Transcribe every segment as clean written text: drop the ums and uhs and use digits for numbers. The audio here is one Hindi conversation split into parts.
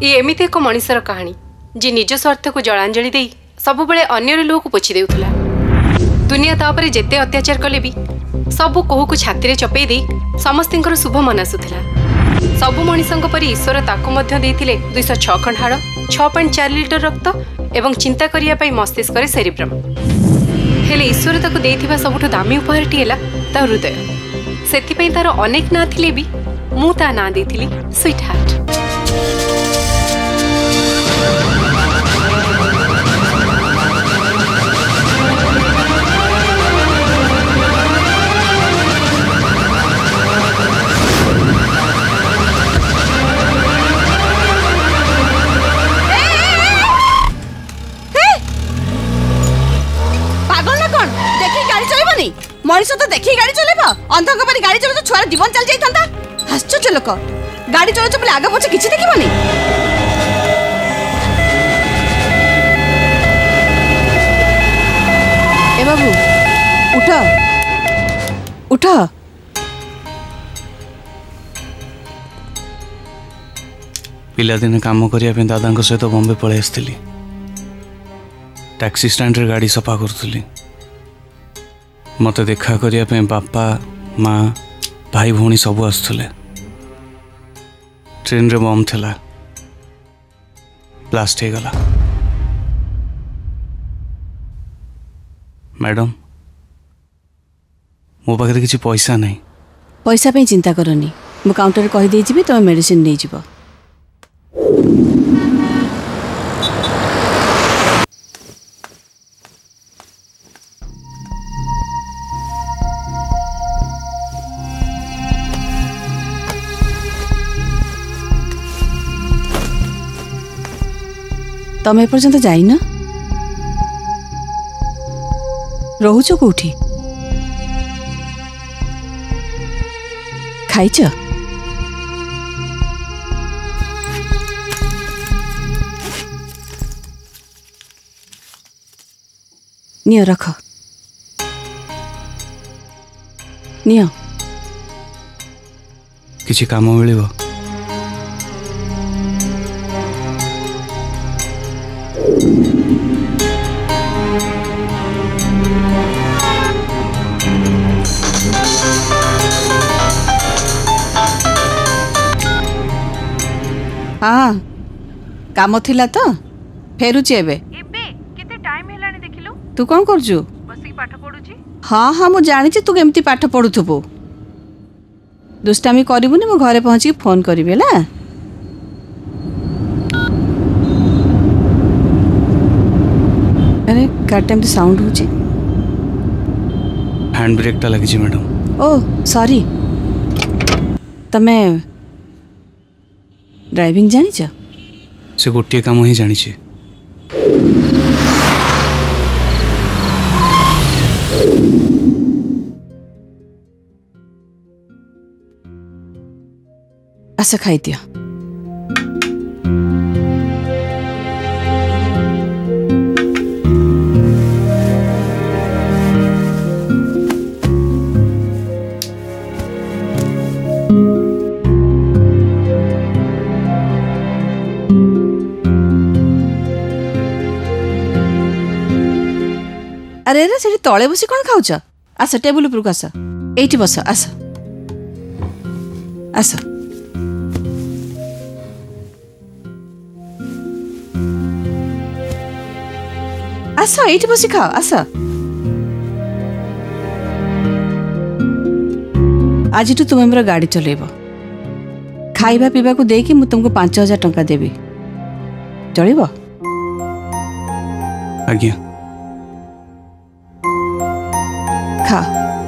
ये एमिति एक मनिषर कहानी जी निज स्वार्थ को जलांजलि दे सब बेले अन्यर लोक को पोछि देउथला। दुनिया तापर जेते अत्याचार कले भी सबू कोहू को छाती चपे दे समस्तर शुभ मनासुला। सबू मनिषों परी ईश्वर ताकू मध्य देथिले 206 खंड हाड़ 6.4 लिटर रक्त एवं चिंता करिया मस्तिष्क सेरिब्रम। हेले ईश्वर ताकू देथिबा सबुठु दामी उपहारटी हैला ता हृदय। सेथिपई तार अनेक ना थिले भी मु ता ना देथिली स्वीट हार्ट। मनीष तो देखी गाड़ी चलेबा अंधक परी गाड़ी चले तो छुआर जीवन चल जाई थांता। आश्चर्य लोक गाड़ी चले तो आगे पछे किछि देखिबनी। ए बाबू उठ उठ। पिलादिने काम करिया पे दादा सहित बॉम्बे पळै आस्थिली। टैक्सी स्टैंड रे गाड़ी सफा करथुली। मत देखा करने बापा माँ भाई भौणी सब आसुले। ट्रेन रे बम थिला ब्लास्ट हो गला। मैडम मो पाखे किसी पैसा नहीं। पैसा पे चिंता करनी मु काउंटर कही दे जीबी तुम मेडिसिन नहीं जीव। तमे पर्यंत जाइन रोच कौटी खाइच नियो रख नियो किसी काम मिलिबो। हाँ काम थिला तो फेरुची एबे। केते टाइम हेलानी देखिलु। तू कौन करजु? बसी पाठ पढुची। हाँ हाँ मु जानिछि तू केमती पाठ पढुथबो। दुष्टामी करिबुनी मु घरे पहुंची फोन करिबे ला। अरे का टाइम तो साउंड होची। हैंड ब्रेक ता लगी मैडम। Oh sorry. तमे ड्राइविंग जानी छ? से गोटे काम ही जानी छे। आसा खाई दिया। अरे रे से तले बसी कौन खाऊच? आस टेबुल उपरक आस एठी बस आस आस। आस एठी बसी खाओ आस। आज तुम मोर गाड़ी चलेब खाइबा पीवा को देकी मु तुमको 5000 टंका देबी चलिब? आज्ञा। खा।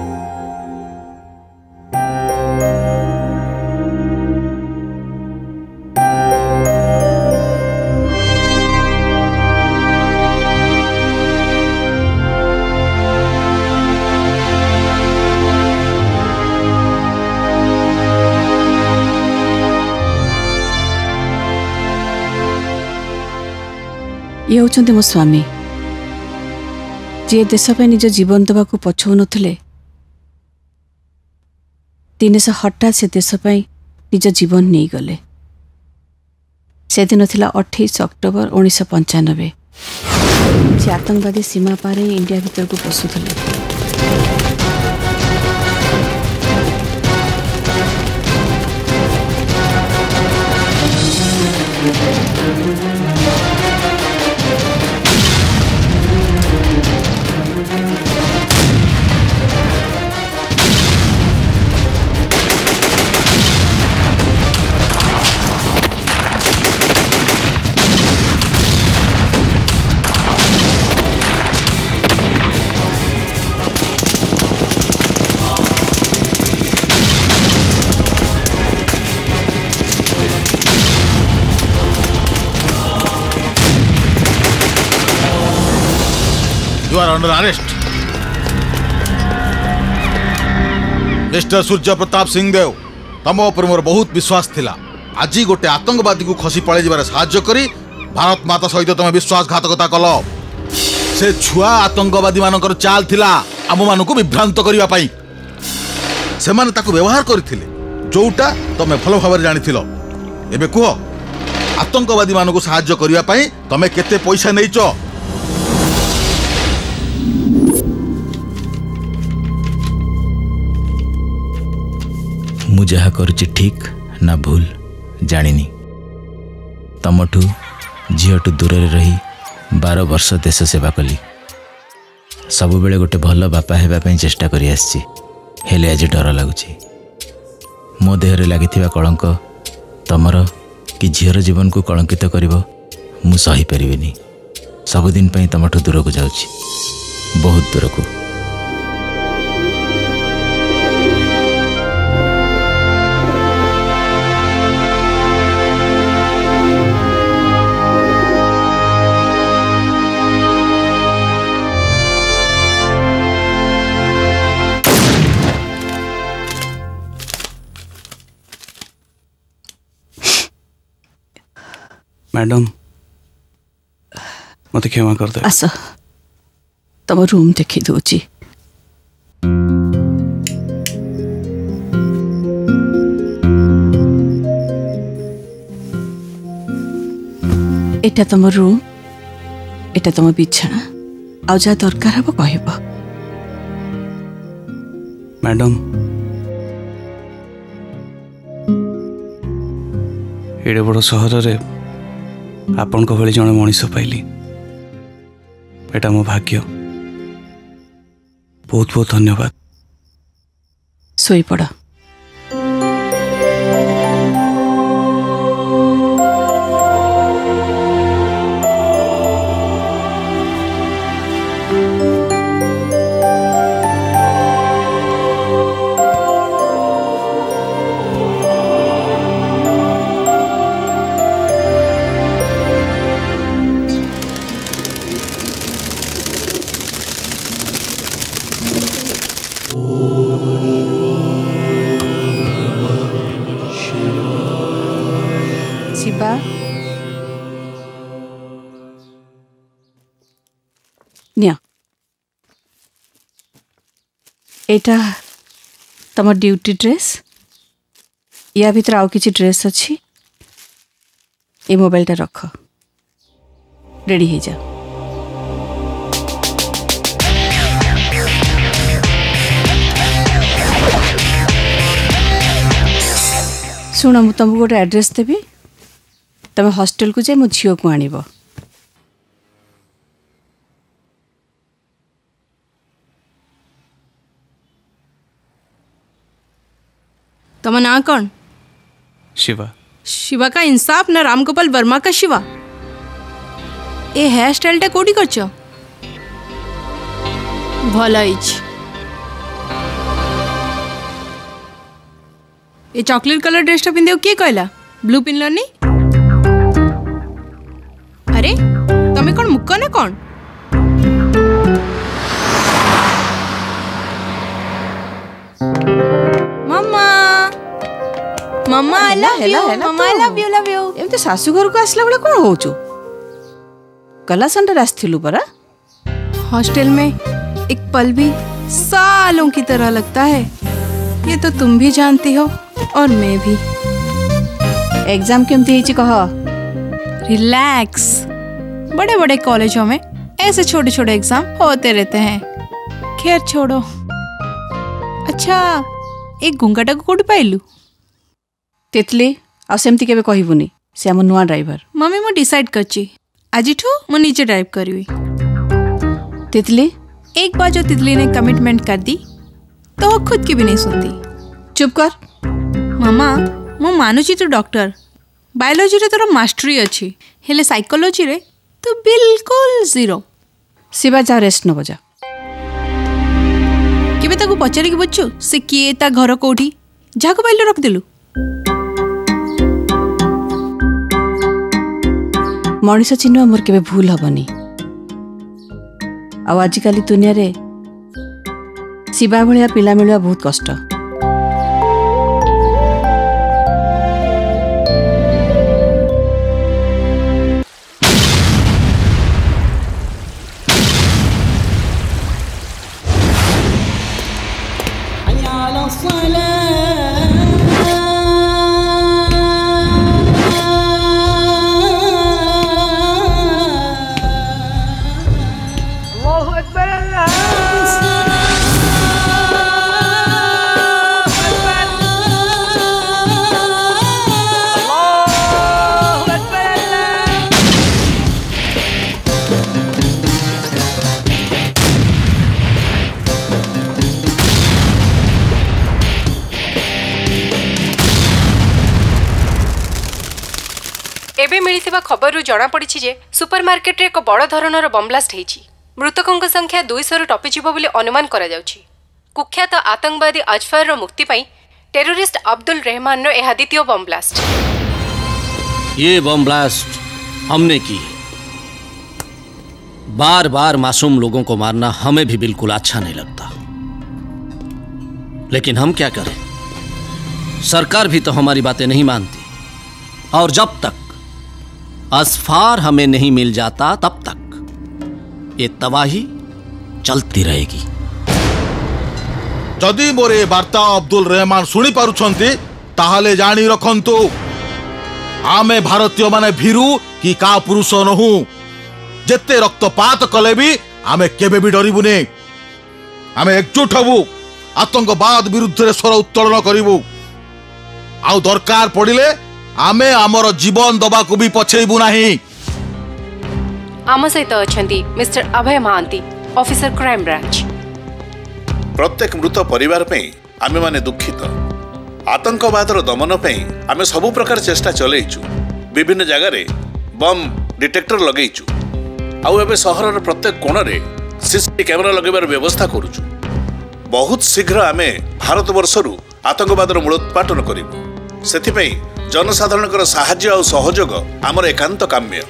ये होचंती मो स्वामी जी देश पे निज जीवन दबा को पछौ नथिले दिने से हठात से देश पे निज जीवन नहीं गले। से दिन थिला 28 अक्टोबर 1995। से आतंकवादी सीमा पारे इंडिया भीतर को पशुले। You are under arrest. Mister Surya Pratap Singh Deo, तम उपर मोर बहुत विश्वास थिला। आज गोटे आतंकवादी को खसी पड़े जबार साहाय्य करी भारत माता सहित तुम विश्वासघातकता कल। से छुआ आतंकवादी मानकर चाल थिला आम मान को विभ्रांत करने पाई। से माने ताको व्यवहार करथिले जोटा तमे भल भाव जानिथिल। एबे कुह आतंकवादी मान को साहाय्य करने पाई तमे केते पैसा नैच? मु जहा करुछि ठीक ना भूल जानिनी। तमठू झीटू दूर रही 12 वर्ष देश सेवा कली। सब बेले गोटे भल बापा हेबापी चेष्टा करी आसी। हेले आज डर लगुछि। मो देहरे लागिथिबा कलंक तमर कि झीर जीवन को कलंकित करिवो मु सही परिबेनी। सबुदिन पई तमठू दूर को जाउछि, बहुत दूर को। मैडम मत क्षमा कर दे। आस तम रूम देखी दूची। एटा तम रूम, एटा तम बिछाना। आ जा दरकार हम कहब। मैडम एडे बड़ सहर रे आपण को भली जने मनीष पाइली, एटा मो भाग्य। बहुत बहुत धन्यवाद। सोई पड़ा। शिवा निया एटा तम ड्यूटी ड्रेस। या भीतर आउ किछि ड्रेस अच्छी। ए मोबाइलटा रख, रेडी हो जा। शुण मु तुमको गोटे एड्रेस देवी, तुम हॉस्टल को जाए मो झील को आनिब। तम ना कौन? शिवा। शिवा का इंसाफ ना रामगोपाल वर्मा का शिवा। ए हेयर स्टाइल टा कोडी करछ? भला इच। ए चॉकलेट कलर ड्रेस टा पिंदे के कहला? ब्लू पिनलनी? अरे तमे कौन मुक्का ना कौन? Mama mama I love you. Mama I love you love you. एमते सासू घर को आसला बेला कोन होचु? कला संडे आसथिलु परा। हॉस्टल में एक पल भी सालों की तरह लगता है, ये तो तुम भी जानती हो और मैं भी। एग्जाम केमती हिची कह? रिलैक्स। बड़े बड़े कॉलेजों में ऐसे छोटे छोटे एग्जाम होते रहते हैं। खैर छोड़ो। अच्छा एक गुंगाटा को कोडी पाइलु? तितली आ सेमती केबे कहबुनी, से हम नुआ ड्राइवर। मम्मी मु डिसाइड करची आजिठू मु नीचे ड्राइव करवी। तितली एक बार जो तितली ने कमिटमेंट कर दी तो वो खुद की भी नहीं सुनती। चुप कर। मामा मु मानुची तू डॉक्टर, बायोलॉजी रे तोर मास्टरी अच्छी, हेले साइकोलॉजी रे तू बिल्कुल जीरो। शिवा जा रेस्ट न बजा। केबे ताको पचारि के बुझछु से किए ता घर कोठी जाको पाइलो रख देलु। मनीष चिन्ह मोर केबे भूल हबनी। आ आजिकाली दुनिया रे शिवा भलिया पिला मिलवा बहुत कष्ट। एबे मिलिथिबा खबरରୁ जणा पड़िछि जे सुपरमार्केट रे एक बड़ धरणर बम ब्लास्ट हेछि। मृतकଙ୍କ संख्या 200 ରୁ टपिजिबो बोली अनुमान करा जाउछि। कुख्यात आतंकवादी अजफर रो मुक्ति पई टेररिस्ट अब्दुल रहमान रो एहा द्वितीय बम ब्लास्ट। ये बम ब्लास्ट हमने की। बार बार मासूम लोगों को मारना हमें भी बिल्कुल अच्छा नहीं लगता, लेकिन हम क्या करें, सरकार भी तो हमारी बातें नहीं मानती। और जब तक असफार हमें नहीं मिल जाता तब तक ये तबाही चलती रहेगी। जदि मोर ए वार्ता अब्दुल रहमान शुणी पारुछंती ताहले जानी रखंतु, आमे भारतीय माने भीरू कि का पुरुष नहु। जेते रक्तपात कले भी आमे केबे भी डरिबुने। आमे एकजुट हबु, आतंकवाद विरुद्ध रे स्वर उत्तोलन करिबु। आउ दरकार पड़िले आमे आमर जीवन दबा को भी पछेइबु नाही। आम सहित अछंती mister Abhay Mahanty, officer crime branch. प्रत्येक मृत परिवार पे आमे माने दुखित। आतंकवाद दमन पे आमे सबु प्रकार चेष्टा चलैछु। विभिन्न जगह रे बम डिटेक्टर लगैछु। आउ एबे शहर प्रत्येक कोण रे सीसीटीवी कैमरा लगेबार व्यवस्था करूछु। बहुत शीघ्र आमे भारत वर्षरु आतंकवाद मूलोत्पाटन करिबु। सेथि पे जनसाधारण साहाय्य और सहयोग आमर एकांत काम्य।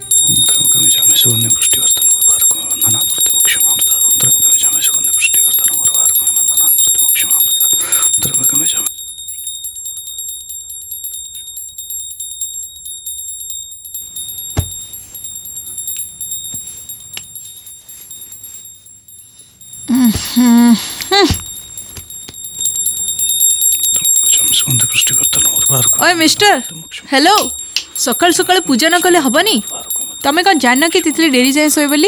ओए मिस्टर, हेलो। सकाल सकाल पूजा न कले हबनी। तमे कौन जान कि तितली डेरी जाए सोए बोली?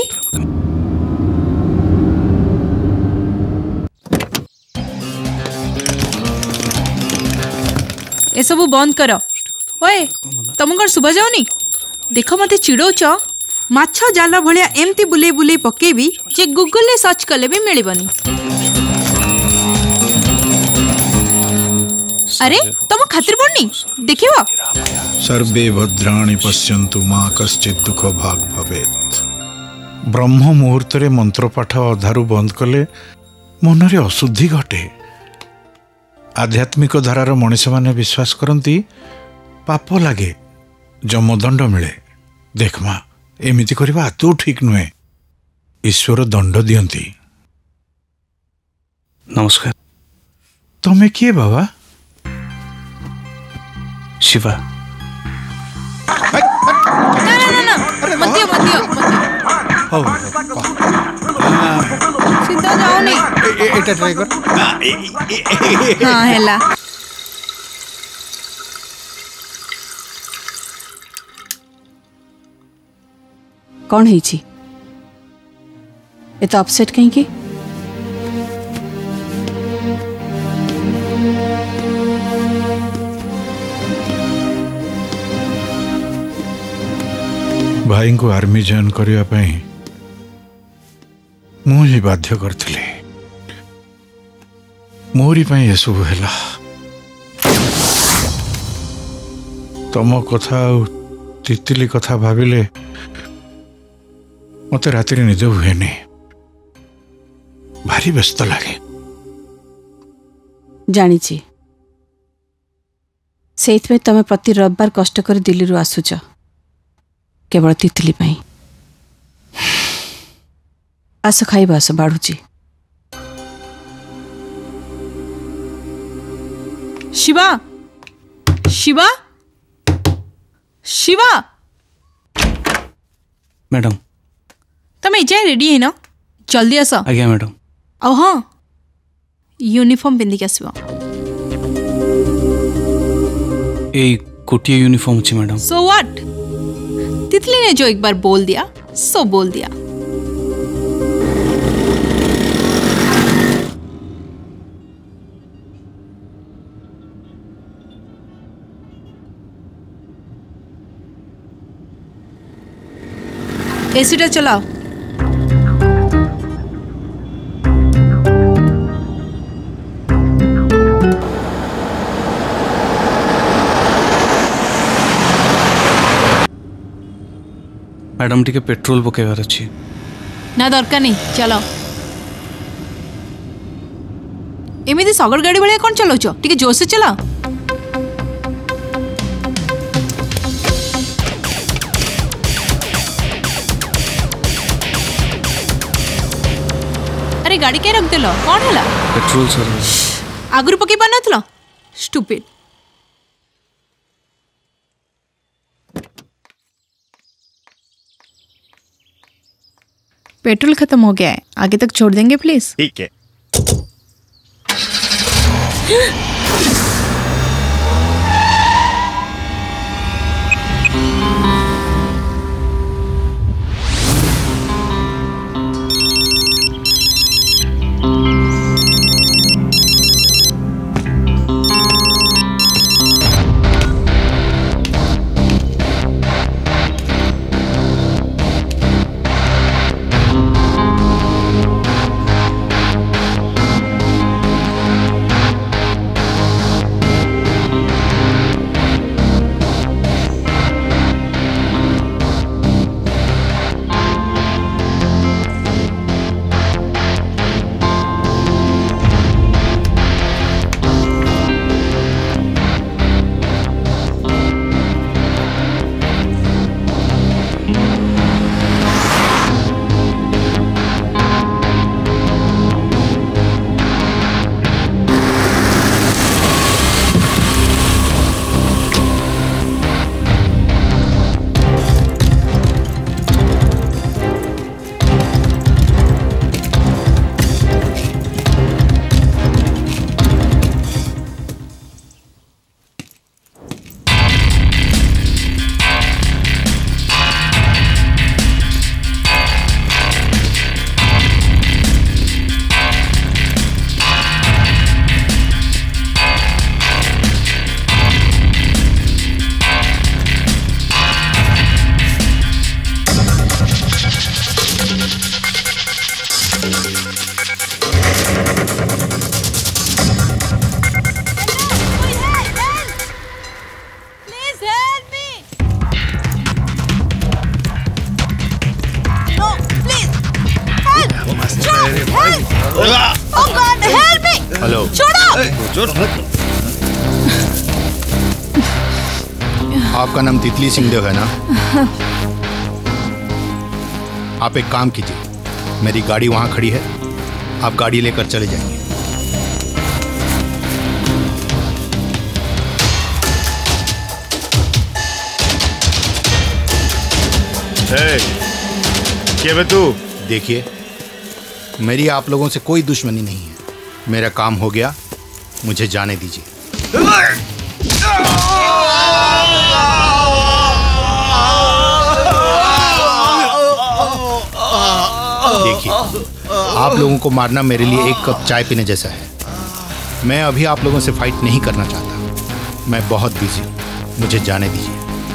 ए सब बंद कर। ओए तुम कौन सुबह जाओनी? देख मते चिड़ौच, माछ जाल भलिया एमती बुले बुले पकेबी जे गूगल ले सर्च कले भी मिलबनी। अरे तुम खातिर पड़नी देखियो। सर्वे भद्राणि पश्यन्तु मां कश्चित् दुख भाग भवेत्। ब्रह्म मुहूर्त रे मंत्र पाठ अधारु बंद कले मनरे अशुद्धि घटे। आध्यात्मिक धारार मनीष माने विश्वास करती पाप लगे, जमदंड मिले। देख मां, एमिति करबा आतौ ठीक नुहे। ईश्वर दंड दियंती। नमस्कार। तमे किए बाबा? शिवा। ना मत दियो सीधा जाओ नहीं। एटा ट्राई कर। हां हेला। कौन है ये तो अपसेट कहीं भाई को आर्मी जॉइन करने मुझे बाध्य करथिले मोरी ये सब है तम कथा तितली कथा भाविले मत राति निद हुए भारी व्यस्त लगे जानी से तमें प्रति रविवार कष्ट कर दिल्ली रू आसुच केवल तितली पाई आस खाइबा आस बाढ़ुची शिवा शिवा शिवा मैडम तमें इजाए रेडी है ना जल्दी आस आज्ञा मैडम और हाँ यूनिफॉर्म पिंधिक आसो ए कोटिया यूनिफॉर्म अच्छी मैडम सो व्हाट तितली ने जो एक बार बोल दिया सो बोल दिया एसीटा चलाओ मैडम टिके पेट्रोल पकेबार अच्छी ना दरकार नहीं चलो एमती सगर गाड़ी भाई कौन चलाउच टिके जोर से चलाओ अरे गाड़ी क्या रख देलो कौन है पेट्रोल सर आगुरी पकई पार नथलो स्टूपिड पेट्रोल खत्म हो गया है आगे तक छोड़ देंगे प्लीज ठीक है हेलो छोड़ो आपका नाम तितली सिंहदेव है ना? आप एक काम कीजिए, मेरी गाड़ी वहां खड़ी है, आप गाड़ी लेकर चले जाइए। क्या तू? देखिए, मेरी आप लोगों से कोई दुश्मनी नहीं है, मेरा काम हो गया, मुझे जाने दीजिए। देखिए, आप लोगों को मारना मेरे लिए एक कप चाय पीने जैसा है। मैं अभी आप लोगों से फाइट नहीं करना चाहता। मैं बहुत बिजी हूँ, मुझे जाने दीजिए।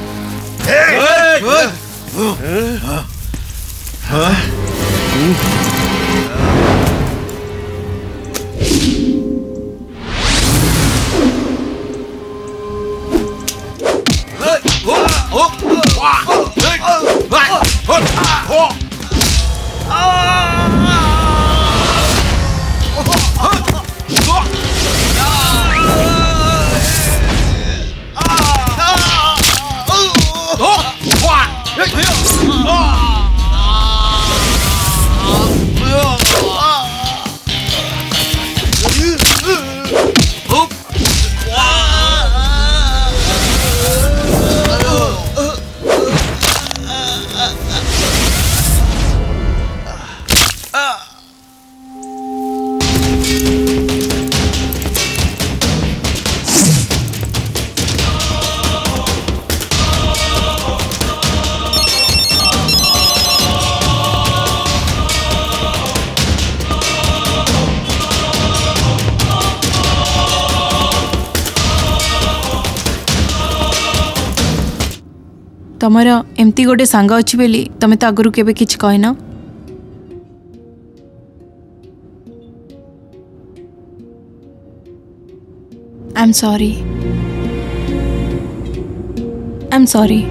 तमर एमती गोटे सांग अच्छी बोली तमें तो आगु केबे किछ कहना। I am sorry, I am sorry.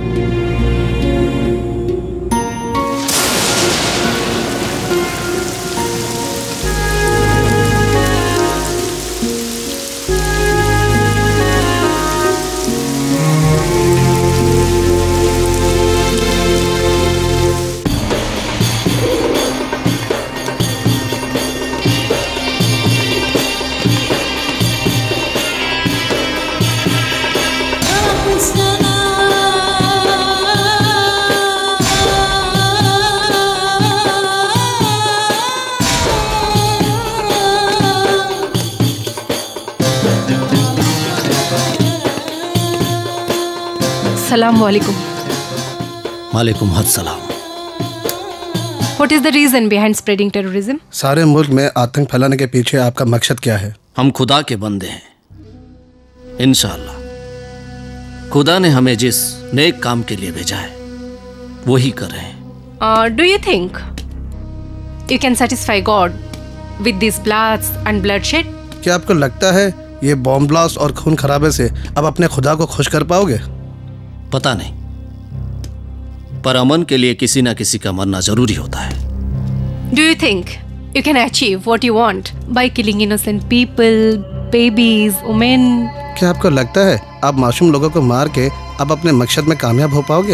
अस्सलाम वालेकुम। वालेकुम अस्सलाम। What is the reason behind spreading terrorism? सारे मुल्क में आतंक फैलाने के पीछे आपका मकसद क्या है? हम खुदा के बंदे हैं। इंशाअल्लाह खुदा ने हमें जिस नेक काम के लिए भेजा है वही कर रहे हैं। Do you think you can satisfy God with these blasts and bloodshed? क्या आपको लगता है ये बॉम्ब ब्लास्ट और खून खराबे से अब अपने खुदा को खुश कर पाओगे? पता नहीं, पर अमन के लिए किसी ना किसी का मरना जरूरी होता है। Do you think you can achieve what you want by killing innocent people, babies, women? क्या आपको लगता है आप मासूम लोगों को मार के अब अपने मकसद में कामयाब हो पाओगे?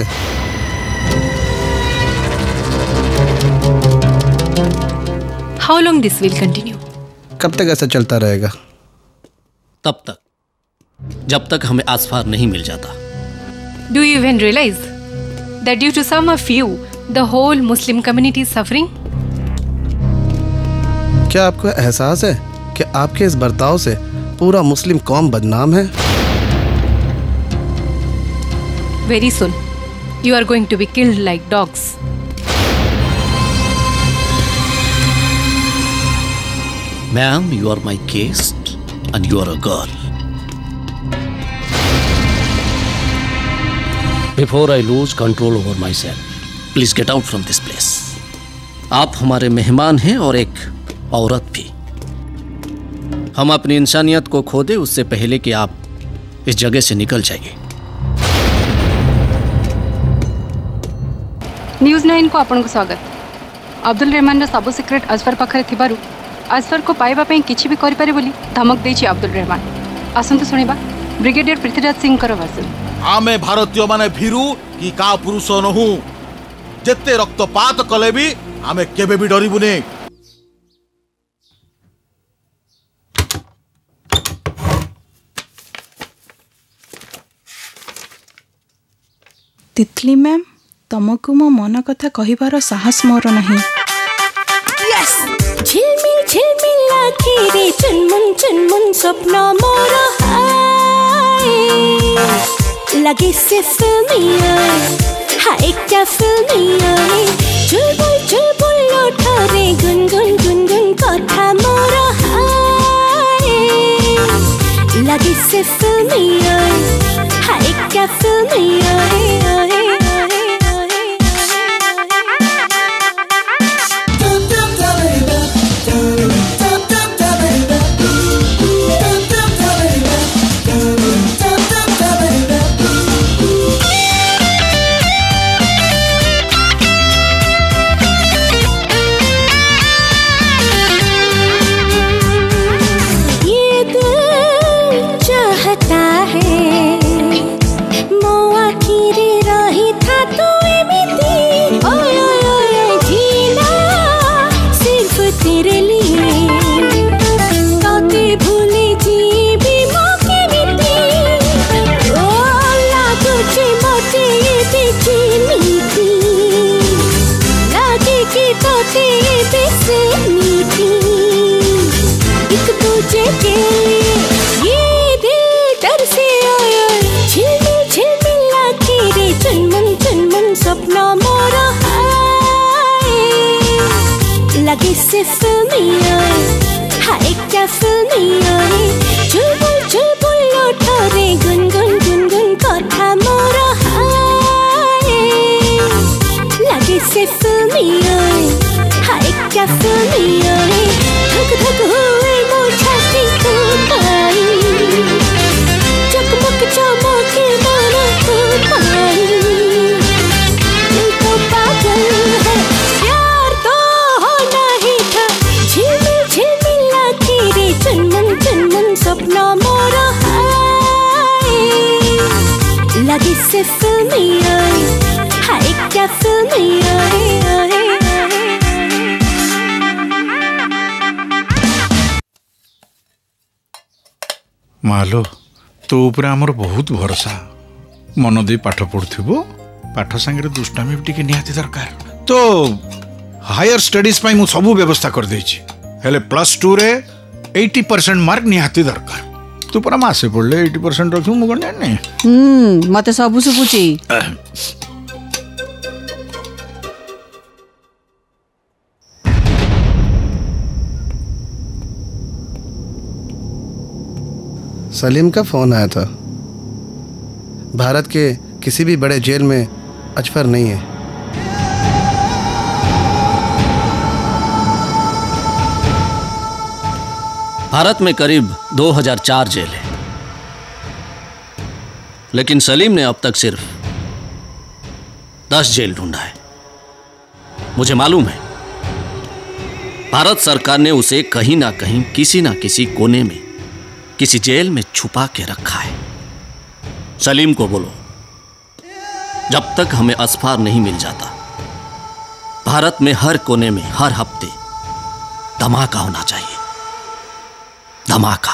How long this will continue? कब तक ऐसा चलता रहेगा? तब तक जब तक हमें आसपार नहीं मिल जाता। Do you even realize that due to some of you, the whole Muslim community is suffering? क्या आपको एहसास है कि आपके इस बर्ताव से पूरा मुस्लिम कौम बदनाम है? Very soon, you are going to be killed like dogs. Ma'am, you are my guest and you are a girl. Before I lose control over myself, please get out from this place. आप हमारे मेहमान हैं और एक औरत भी। हम अपनी इंसानियत को खो दे उससे पहले कि आप इस जगह से निकल जाइए। न्यूज 9 को आपन को स्वागत। अब्दुल रहमान सब सिक्रेट अजफर पाखरे थिबारु अजफर को पाइबा पई किछि भी करि पारे बोली धमक देछि अब्दुल रहमान। आसंतु सुनिबा ब्रिगेडियर पृथ्वीराज सिंह कर भाषण। आमे भारतीय माने भीरू कि का पुरुष नहु, जेते रक्तपात कले भी आमे केबे भी डरिबुने। तितली मैम, तुमको मो मन कथा कहिबार साहस मोर नहीं। झिलमिल झिलमिल आखिरे चुनमुन चुनमुन स्वप्न मोर हाय लगे से फिल्मी हाय क्या फिल्मी चुलबुल चुलबुल ओठरे गुनगुन गुनगुन कथा मोर हाय लगे से फिल्मी हाय क्या फिल्मी लगे से फिल्मी हाय क्या फिल्मी चुलबुल चुलबुल ओठरे गुनगुन गुनगुन कथा मोर हाय लगे से फिल्मी हाय क्या फिल्मी धक धक हुए मो छाती को पाई चकमक चमके मन को पाई दिल तो पागल है प्यार तो होना ही था झिलमिल झिलमिल आखिरी चुनमुन चुनमुन सपना मोर हाय लगे से फिल्मी हाय क्या फिल्मी मालो तो ऊपर आमर बहुत भरोसा मन दे पाठ पढ़ुथिबो पाठ संगे दुष्टामी भी टिके निहाती दरकार तो हायर स्टडीज पाई मु सब व्यवस्था कर देछि हेले +2 रे 80% मार्क निहाती दरकार तू परा मासे पड़ले 80% रखू मु कोन जाने मते सब सुबुची सलीम का फोन आया था। भारत के किसी भी बड़े जेल में अजफर नहीं है। भारत में करीब 2004 जेल है, लेकिन सलीम ने अब तक सिर्फ 10 जेल ढूंढा है। मुझे मालूम है भारत सरकार ने उसे कहीं ना कहीं किसी ना किसी कोने में किसी जेल में छुपा के रखा है। सलीम को बोलो जब तक हमें असफार नहीं मिल जाता भारत में हर कोने में हर हफ्ते धमाका होना चाहिए। धमाका।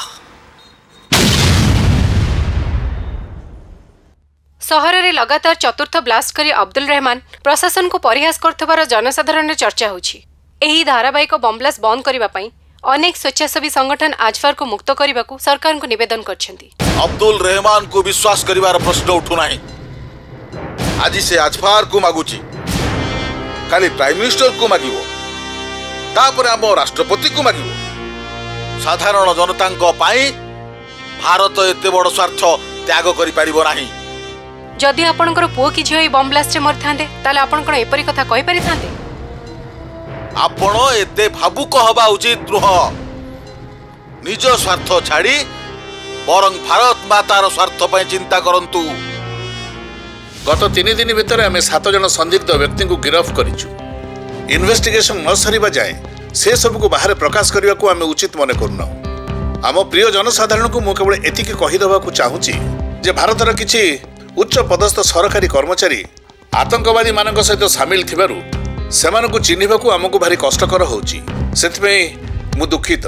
सहर में लगातार चतुर्थ ब्लास्ट करी अब्दुल रहमान प्रशासन को परिहास करथबार जनसाधारण चर्चा होछि। एही धारावाहिक बम ब्लास्ट बंद करिबा पई अनेक स्वेच्छासेवी संगठन आजफार को मुक्त करने को सरकार को निवेदन करछंती। अब्दुल रहमान को विश्वास करिवार प्रश्न उठु नाही। आज से आजफार को मागुची खाली प्राइम मिनिस्टर को मागिबो तापर हम राष्ट्रपति को मागिबो। साधारण जनता पाई भारत एते बड़ स्वार्थ त्याग करि परिबो नाही। जदि आपनकर पुओ कि झियो बम ब्लास्ट मर थांदे ताले आपन कोन एपरि कथा कहि पारि थांदे। आपण एते भावुक हवा उचित नुह। निज स्वार्थ छाड़ी बरं भारत मातार स्वार्थ पर चिंता करंतु। गत 3 दिन भितर आम 7 जन संदिग्ध व्यक्ति को गिरफ्त करिछु। इन्वेस्टिगेशन न सरिबा जाए से सब को बाहर प्रकाश करने को आम उचित मन करूना। आम प्रिय जनसाधारण को मुझे केवल एतिक कहीदेवा चाहूँगी जे भारतर किछि उच्च पदस्थ सरकारी कर्मचारी आतंकवादी मान सहित सामिल थिबारु सेमानकु चिन्हिबाकु आमको भारी कष्टकर होउची। सेथिबे मु दुखित।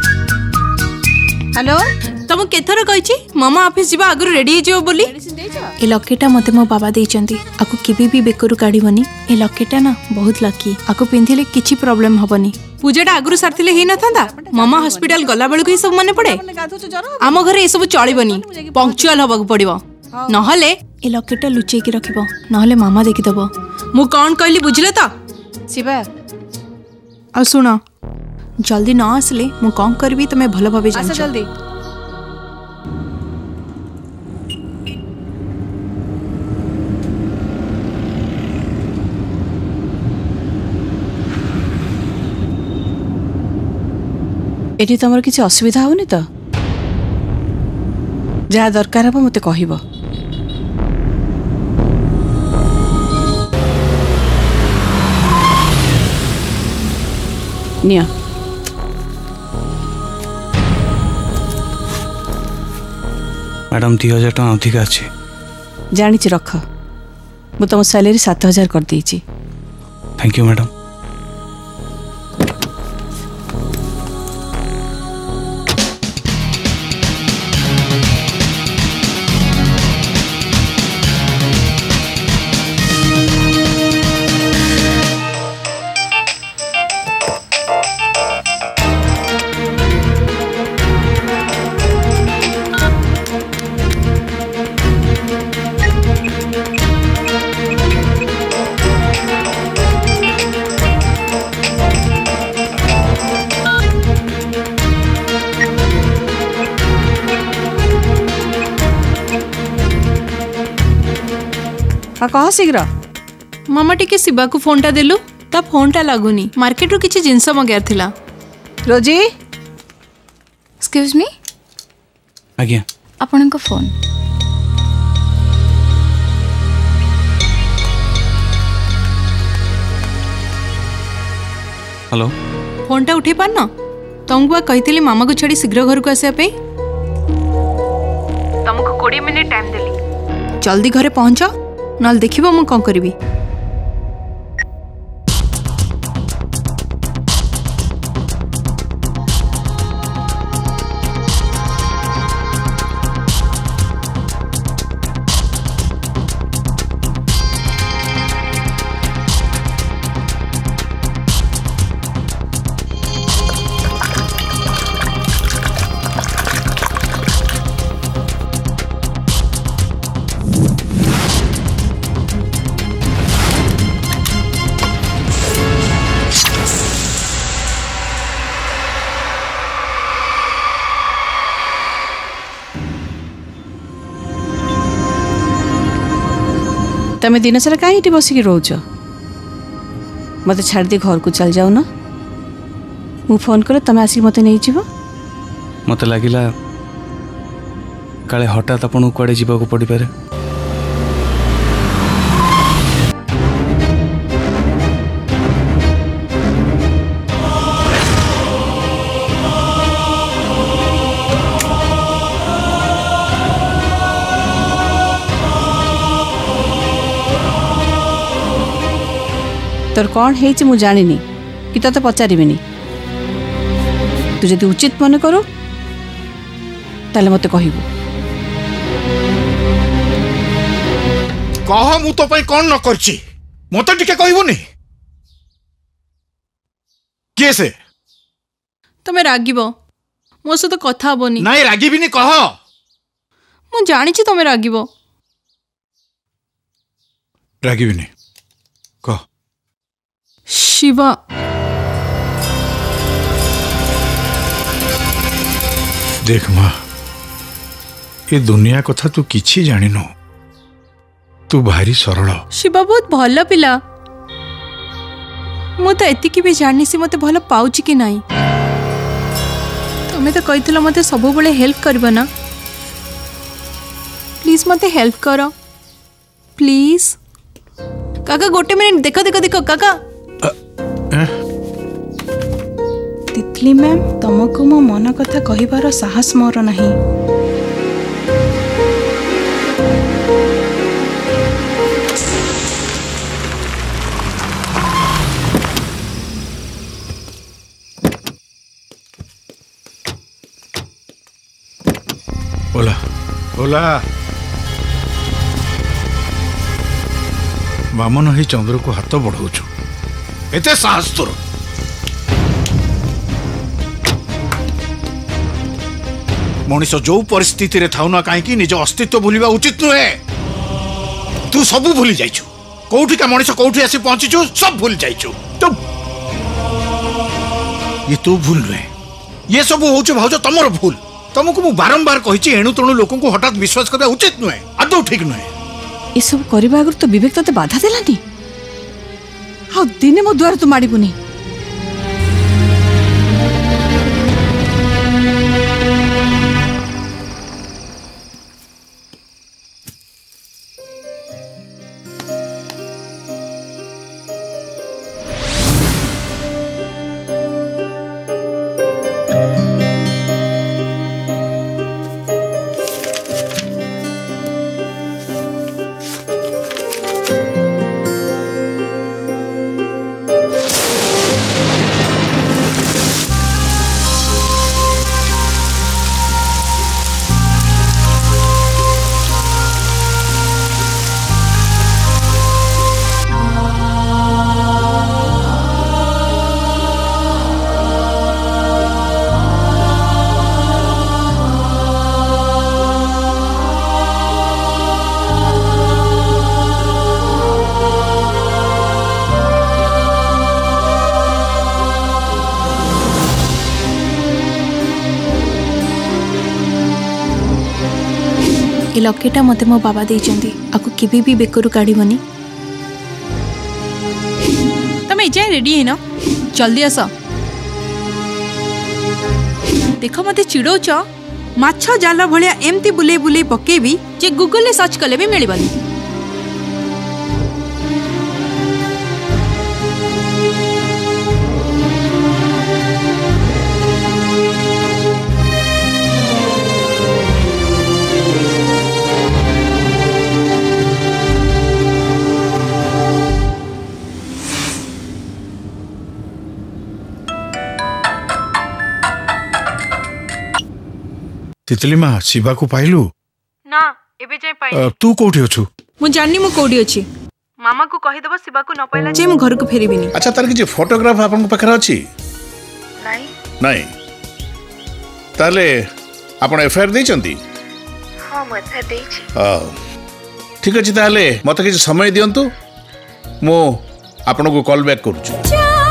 हेलो तुम केथर कहिछि मामा ऑफिस जीवा आगु रेडी हो बोली ए लकेटा मते मो बाबा देइचंती आकु केबे भी बेकरू काढीबनी। ए लकेटा ना बहुत लकी आकु पिंधिले किछि प्रॉब्लम हबनी। पूजाटा आगुरु सारथिले हे नथांदा मामा हॉस्पिटल गला बेलु ही सब माने पड़े। आम घरे ए सब चलिबनी पंक्चुअल हबक पड़िबो नहले ए लकेटा लुचै के रखिबो नहले मामा देखि दबो। मु कोन कहली बुझले त शिवा आ सुनो जल्दी न आसले मु कोन करबी तमे भलो भाबे जान जल्दी एठी तमर किसी असुविधा होनी तो जहाँ दरकार हम मते कहब। निया मैडम 2000 टका अधिक अच्छे जानी रख मु तुम सैलरी 7000 कर देची। Thank you madam. हाँ कह शीघ्र। मामा टिके शिवा को फोनटा देलु ता फोनटा लागुनी मार्केट रो किछि जिंस मगार थिला। रोजी एक्सक्यूज मी आज्ञा आपन को फोन। हेलो फोनटा उठे पार न तुमको कही मामा को छाड़ी शीघ्र घर को आसे पे तुमको 20 मिनिट टाइम देली जल्दी घरे पहुंच नल देखिबो मु कोन करबी। तमें दिन सारा कहीं बसिक रोच मत छाड़ दे घर को चल जाऊ ना मु फोन करे तमें आसिक मत नहीं जीव। मत लगिला काले हठात आपन कुआडे जीवा को पड़ी पारे। तोर कौन है मु जानी कि तो पचारिबिनी तू जदि उचित मन करू ताले मते कहबो। कह मु तो पई कोन न करछि मते टिके कहबोनी के से तमे रागिबो मो से तो कथा हबोनी। नहीं रागिबिनी कह मु जानि छी तमे रागिबो। रागिबिनी कह। शिवा देख माँ ये दुनिया कथा तू किछि जानिनो तू भारी सरल। शिवा बहुत भल पिला मु तो एतिकी भी जानि सी मते भल पाउची कि नाही। तमे तो कहितलो मते सब बेले हेल्प करबो ना प्लीज मते हेल्प करो प्लीज। काका गोटे मिनिट देखो देखो देखो काका। तितली मैम तुमको मो मन कथा कहिबार साहस मोर नहीं। ओला ओला वामन ही चंद्र को हाथ बढ़ाऊ एते साहस तोर मनीष जो परिस्थिति रे थाउ ना कहीं निज अस्तित्व भूलिबा उचित नुहे। तू सब भूली जाइछु कोठी का मनीष कोठी आसी पहुंचीछु सब भूल जाइछु। तो ये तू भूल नुहे ये सब होउछु भाउज तमर भूल। तुमको मु बारंबार कहिछि एणु तणु लोकन को हठात विश्वास करबा उचित नुहे आदौ ठीक नुहे। ये सब करबा अगर तो विवेक तते बाधा देलानी आ दिने मो द्वार तो माडिबुनी। ए लकेटा मते मो बाबा देइचंदी आकु केबे भी बेकरु काढिबनी। तमे इजाय रेडी है ना जल्दी आस। देख मते चिड़ौच माछ जाल भलिया एमती बुले बुले पकेबी जे गूगल ले सर्च कले भी मिलबनी। तितली माँ शिवा को पाइलु ना एबे जाय पाइ। तू कोठी अछु? मु जाननी मु कोडी अछि। मामा को कहि देबो शिवा को न पाइला जे मु घर को फेरिबिनी। अच्छा तार कि फोटोग्राफ आपन को पखरा अछि? नहीं नहीं ताले आपन एफआईआर देचंती? हां मु एफआईआर देछि। ठीक अछि ताले मते कि समय दियंतु मु आपन को कॉल बैक करू छु।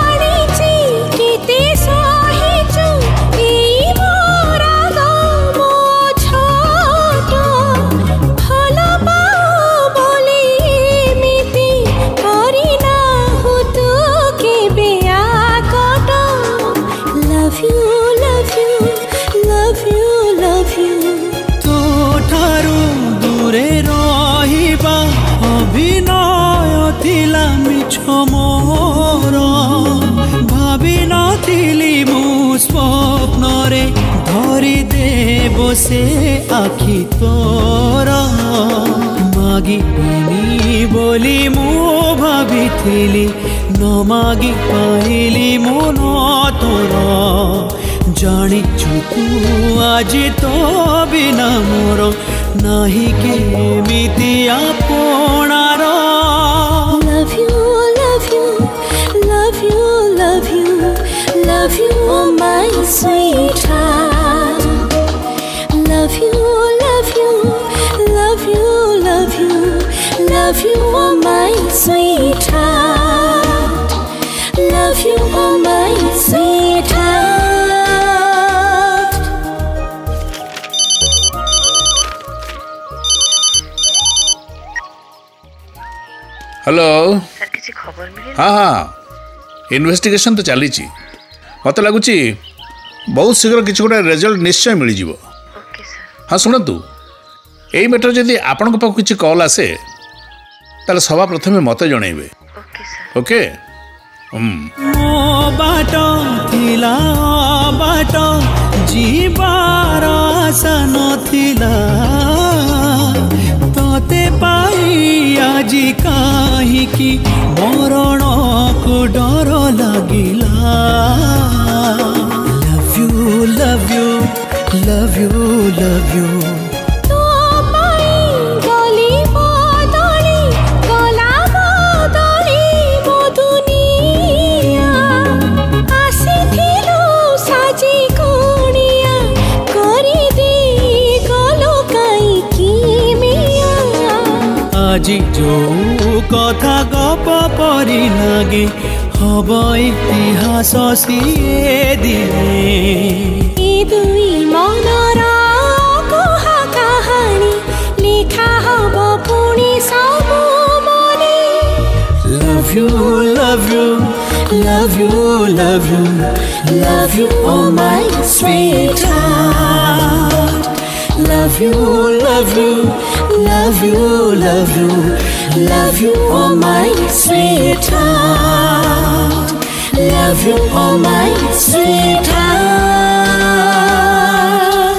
स्वप्नरे धरी देव से आखि तोर मागी बोली मु भाभी न मागी पाइली मन तोर जानी तू आज तो बिना मोर नाही केमिति आपणार। Love you, love you, love you, love you, love you, oh my sweetheart. Love you, love you, love you, love you, love you, oh my sweetheart. Love you, oh my sweetheart. Hello sir किसी खबर मिली? हाँ हाँ इन्वेस्टिगेशन तो चली मत लगुच बहुत शीघ्र किसी गोटे रिजल्ट निश्चय मिल जाव। हाँ शुणु यही मैटर जदि आपण पाक किसी कॉल आसे ताले सभा प्रथमे मत जनइबे। ओके मो बाट थिला बाट जीवार आशा नथिला तोते पाई आजी काहीकि मरण को डर लागिला। Love you love you love you love you तो पाई गली बदली गला আজি जो कथा गप परि लागे हब इतिहास सिए दिने दुई मनर कहा कहानी लिखा हब पुणी सब मने love you love you love you love you love you oh my sweetheart love you love you love you love you love you oh my sweetheart love you oh my sweetheart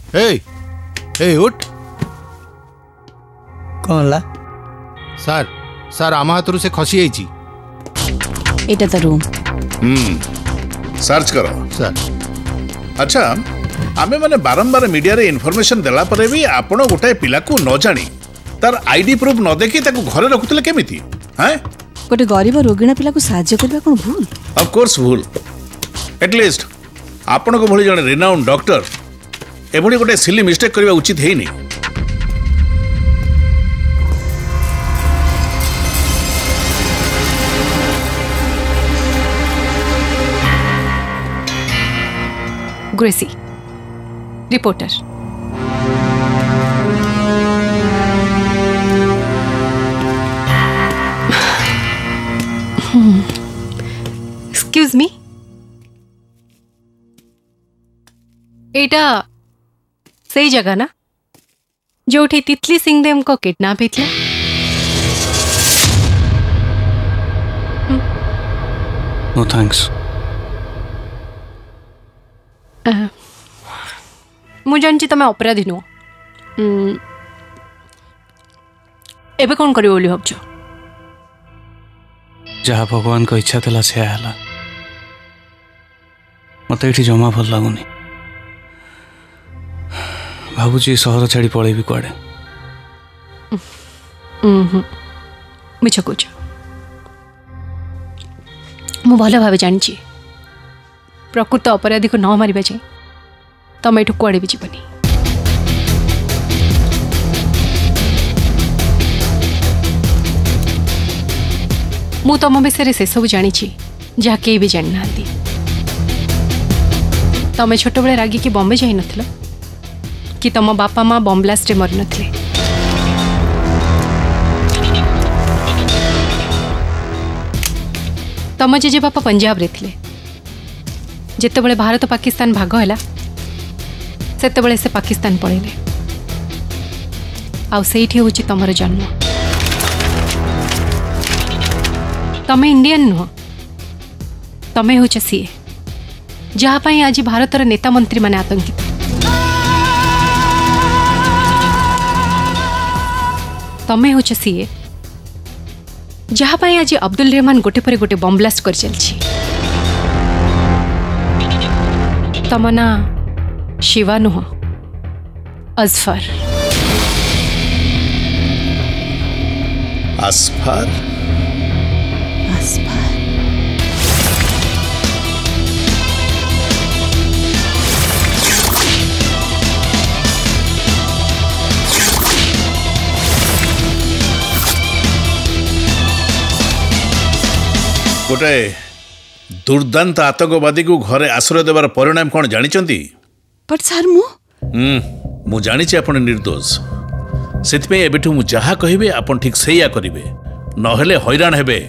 ए उठ कौन ला सर सर आम हाथरू से खसी जाइए एटा तो रूम सर्च करो सर। अच्छा आमे माने बारंबार मीडिया रे इन्फॉर्मेशन देला परे भी आपण गोटाए पिला को न जानी तार आईडी प्रूफ न देखि ताको घरे रखुतले केमिति हैं गोटे गरीब रोगिणा पिला को साहाय्य करबा कोन भूल ऑफ कोर्स भूल एटलीस्ट आपण को भली जने रिनाउंड डॉक्टर एभली गोटे सिली मिस्टेक करबा उचित हेई नहीं। ग्रेसी रिपोर्टर एक्सक्यूज मी एटा सही जगह ना जो तितली सिंहदेव को किडनैप होता नो थैंक्स मु जानची तुम अपराधी नुह एबे कौन करियो बोली भाबछ जहाँ भगवान को इच्छा था से है मत ये जमा भल लगुनि भावुची सहर छाड़ी पलैबी कुआड़े मिछ कौच मु भल भाव जानी प्रकृत अपराधी को न मारिबा जाए तुम एठू कुआड़े भी जीवनी मु तुम विषय से सब जानी जहाँ के भी जानी ना तुम छोट बड़े रागी कि बॉम्बे जाई नथिलो कि तुम बापा माँ बॉम्ब ब्लास्ट रे मरी नथिले तुम जेजे बापा पंजाब रे थिले जेतेबेले भारत पाकिस्तान भाग हैला सेतेबेले से पाकिस्तान पळेले आउ सेठी होची तमर जन्म तमे इंडियन नुह तमे होच सीए जहाँ पाई आज भारतर नेता मंत्री माने आतंकित तमे होच सीए जहाँ पाई आज अब्दुल रहमान गोटे पर गोटे बम ब्लास्ट कर चलछि तम ना शिवा नुह अजफर असफर असफर गोटे दुर्दांत आतंकवादी को घरे आश्रय देवार परिणाम कौन जानी बट सर मु जानी आपण निर्दोष से एबेठू मु जहा कहिबे आपण ठीक सैया करिवे नहेले हैरान हेबे।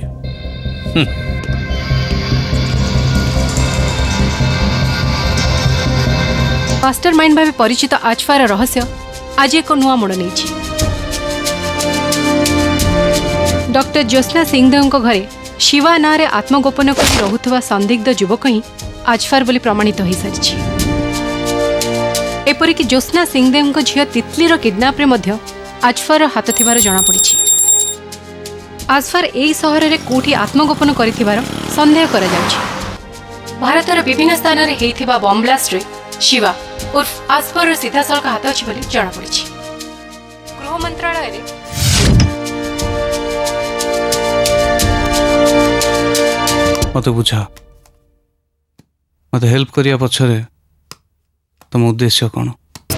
मास्टरमाइंड भाव परिचित आजफार रहस्य आज एक नुआ मोड़ नहीं। डॉक्टर ज्योत्स्ना सिंहदेव घरे शिवा ना रे आत्मगोपन कर रहुथुवा संदिग्ध युवक ही आजफार बोली प्रमाणित हो सारी। एपरिक ज्योत्स्ना सिंहदेव झील तितलीर किडनैप रे मध्य आजफार हाथ थिबार जଣା पड़िछि। आजफार एई सहर रे कोठी आत्मगोपन करिथिबार संदेह करा जाउछि। भारतर विभिन्न स्थान रे हेइथिबा बम ब्लास्ट रे शिवा उर्फ आजफार सीधा सड़क हाथ अछि बोली जଣା पड़िछि। गृह मंत्रालय रे मत बुझा मत हेल्प करिया पछरे तुम उद्देश्य कौन?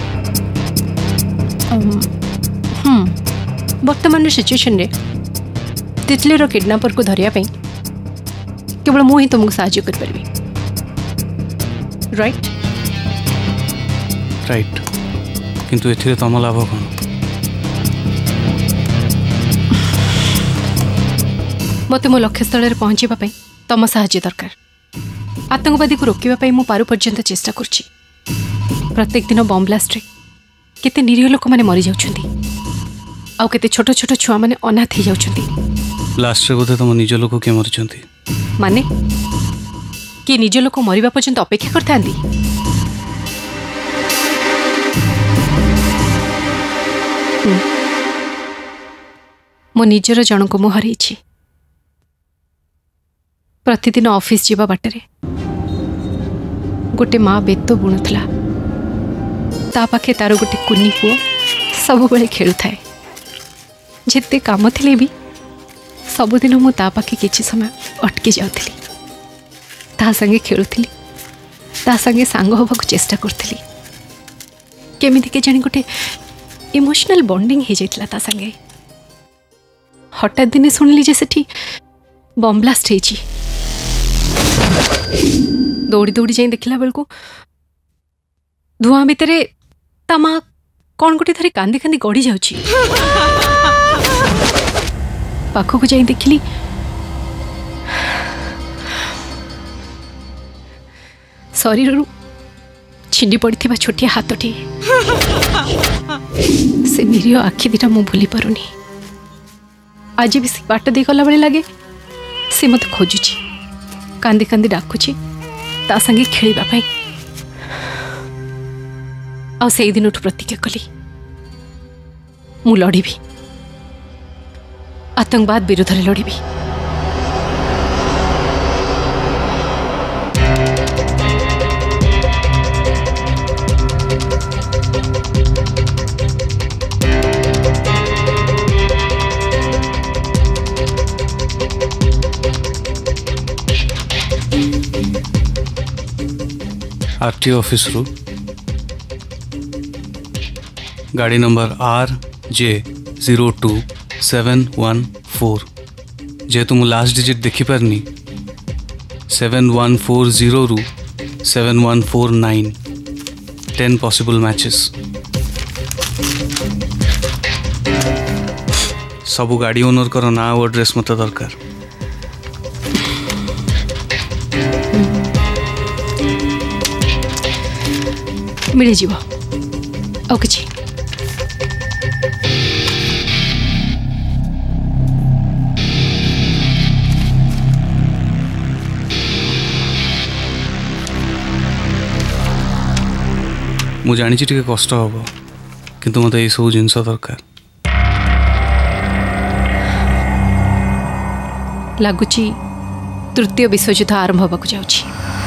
वर्तमान सिचुएशन रे तितलीर किडनैपर को धरिया पे केवल मु ही तुमको साहाय्य कर परबी। राइट राइट किंतु एथिरे तम लाभ कौन? मते मो लक्ष्य स्थल रे पहुंचीबा पे तम साहाय्य दरकार। आतंकवादी को रोकिबा पे मु पारु पर्यंत चेष्टा करछि। प्रत्येक दिन बम ब्लास्ट रे केते निरीह लोक माने मरि जाउछंती आउ केते छोट छोट छुआ माने अनाथ हो जाउछंती। ब्लास्ट रे बोधे तुम निज लोक के मरिछंती माने कि निज लोक मरिबा पर्यंत अपेक्षा करथांती। मो निजर जनक मु हर प्रतिदिन ऑफिस जीवा बाटरे गोटे माँ बेत बुणुला ता पाखे तार गोटे कुनी पुओ सब बेले खेलु थाए जिते काम थिले भी सबुदिन मु ता पाखे किछि समय अटकी जाउथली ता संगे खेलुथली ता संगे सांग होबाकू चेष्टा करथली केमिति के जानी गोटे इमोशनल बॉन्डिंग हो जाइतला ता संगे हठात दिने सुनली जे सेठी बम ब्लास्ट हेची दौड़ी दौड़ी जाई देखला बेलको धुआं भितर ता माँ कौन गोटे थरे कांदी कांदी गड़ी जाउची पाखक जाई देखली शरीर छिंडी पड़िथिबा छोटिया हाथटी से निरीह आखि दिटा मु भूली पारुनी आज भी से बाट दे गला बेले लगे से मत खोजुची कांदी कांदी डाकुची ता संगे खेलिबा पई आ से दिन प्रतिज्ञा कली मु लड़ीबी आतंकवाद विरुद्ध लड़ीबी आरटीओ ऑफिस रू गाड़ी नंबर RJ02714 जेहेतु मु लास्ट डिजिट देखी पारनी 7140 रु 7149 10 पॉसिबल मैचेस सबू गाड़ी ओनर कर ना और एड्रेस मत दरकार मिल जीव आ किछि मु जानी टिके कष्ट हम किंतु मत ये सब जिनस दरकार लगुची तृतीय विश्वयुद्ध आरंभ होबाकू जाउछि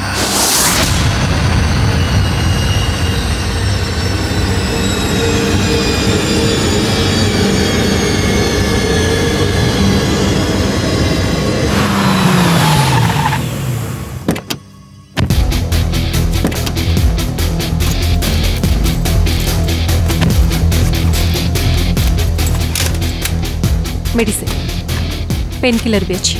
मेडिसिन पेन किलर भी अच्छी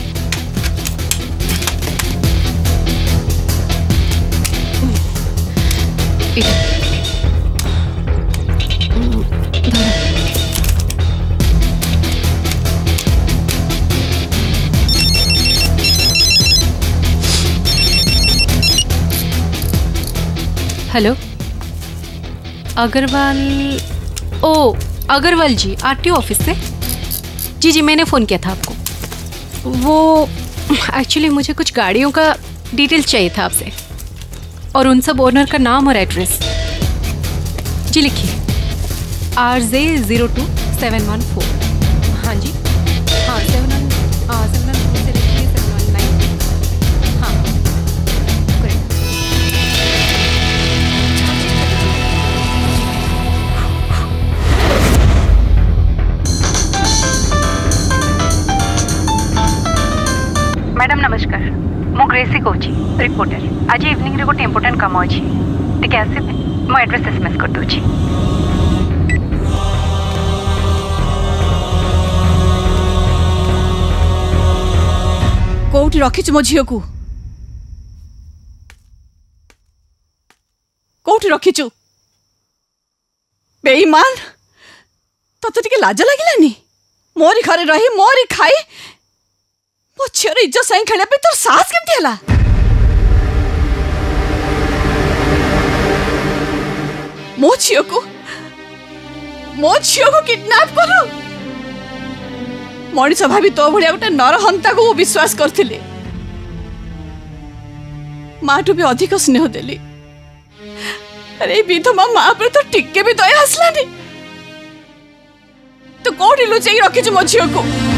हेलो अग्रवाल ओ अग्रवाल जी आरटीओ ऑफिस से जी मैंने फ़ोन किया था आपको वो एक्चुअली मुझे कुछ गाड़ियों का डिटेल्स चाहिए था आपसे और उन सब ओनर का नाम और एड्रेस जी लिखिए RJ02714 हाँ जी हाँ 714 से लिखिए 719 हाँ करेक्ट मैडम नमस्कार मु ग्रेसी कहूँ रिपोर्टर आज इवनिंग रे गोटे इम्पोर्टाट काम अच्छी टिके आसबे मो एड्रेस एसएमएस कर दूची कोठी रखिछु मो झियो को कोठी रखिछु बेईमान तते टिके लाज लागिलानी मोरी घरे रही मोरी खाई मो झियर इज्जत सही खेले पे तोर साहस केमती हला मो झियो को किडनैप करू मनीष भाभी तो भाया गोटे नरहंता को विश्वास करथिले माठू भी अधिक स्नेह देली अरे विधवा माँ पर तो टिके भी दया आसलानी तो कौटी लुचाई रखी मो झियो को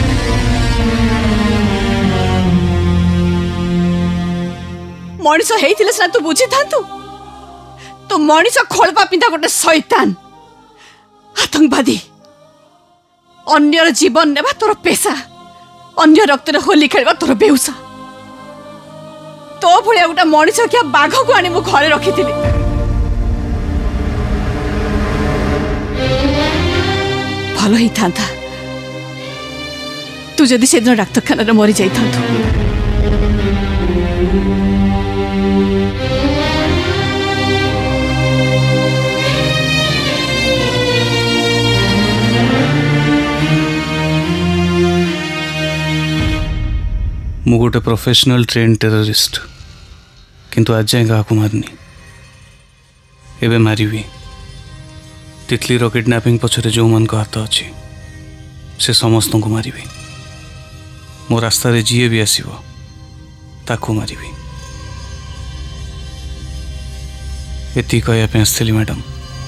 मनीष हेइथिले सिना तू बुझी थांतु। तो मनीष खोलपा पिंधा गोटे शैतान आतंकवादी। अन्यर जीवन नेबा तोर पेशा, अन्य रक्त होली खेलवा तोर बेउसा। तो भलिया गोटे मनीष क्या बाघ को आनी मु घरे रखिथिली। भल ही था तू जदि से दिन डाक्तखाना मरी जाई थांतु। मु गोटे प्रोफेशनल ट्रेन टेररिस्ट किंतु आज जाए क्या मारनी एवं मारि तितली किडनैपिंग पछरे जो मन को हाथ अच्छी से समस्त को मारि मो रास्ता रे जी भी आसो ताकू मारि एति कहवाई आसती मैडम।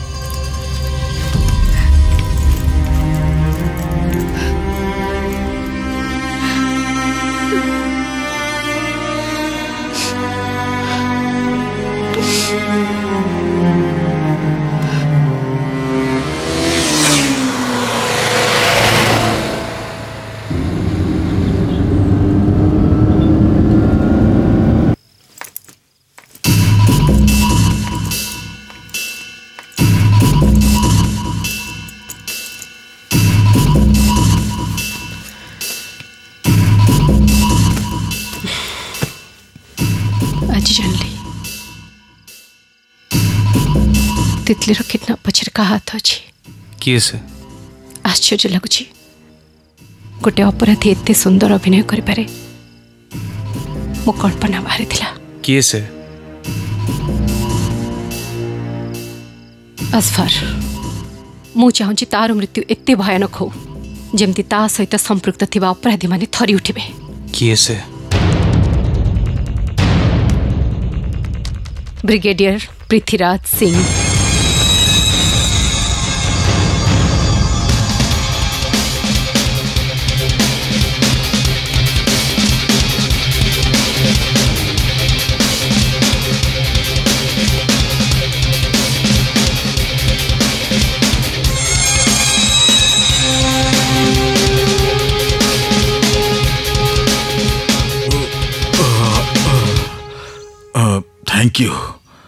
तितली कितना पछर का हाथ अच्छी किए से आश्चर्य लगुच गोटे अपराधी एते सुंदर अभिनय करि पारे मो कल्पना बाहरी थिला। किए से असफर मु चाहूँगी तार मृत्यु एते भयानक हो जमती ता सहित संपृक्त थिबा अपराधी माने थरी उठिबे। किए से brigadier Prithviraj Singh. Thank you.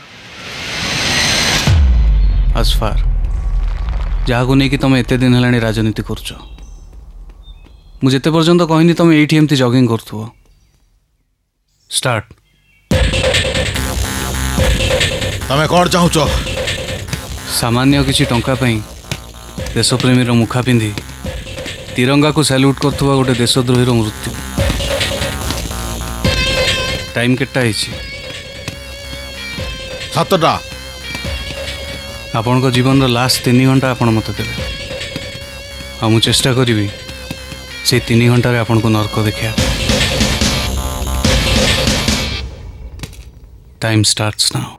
असफार जहाँ को लेकिन तुम एत दिन है राजनीति कर मुझे पर्यंत कहनी तुम ये एमती जॉगिंग कर स्टार्ट। तमें कौन चाहूच सामान्य किसी टंका देशप्रेमी मुखा पिंधि तिरंगा को सैल्यूट कर गोटे देशद्रोही मृत्यु टाइम केटा 7टा आपण जीवन लास्ट 3 घंटा आपण मत देवे आ मु चेष्टा करी से 3 घंटा आपण को नरक देखा। Time starts now.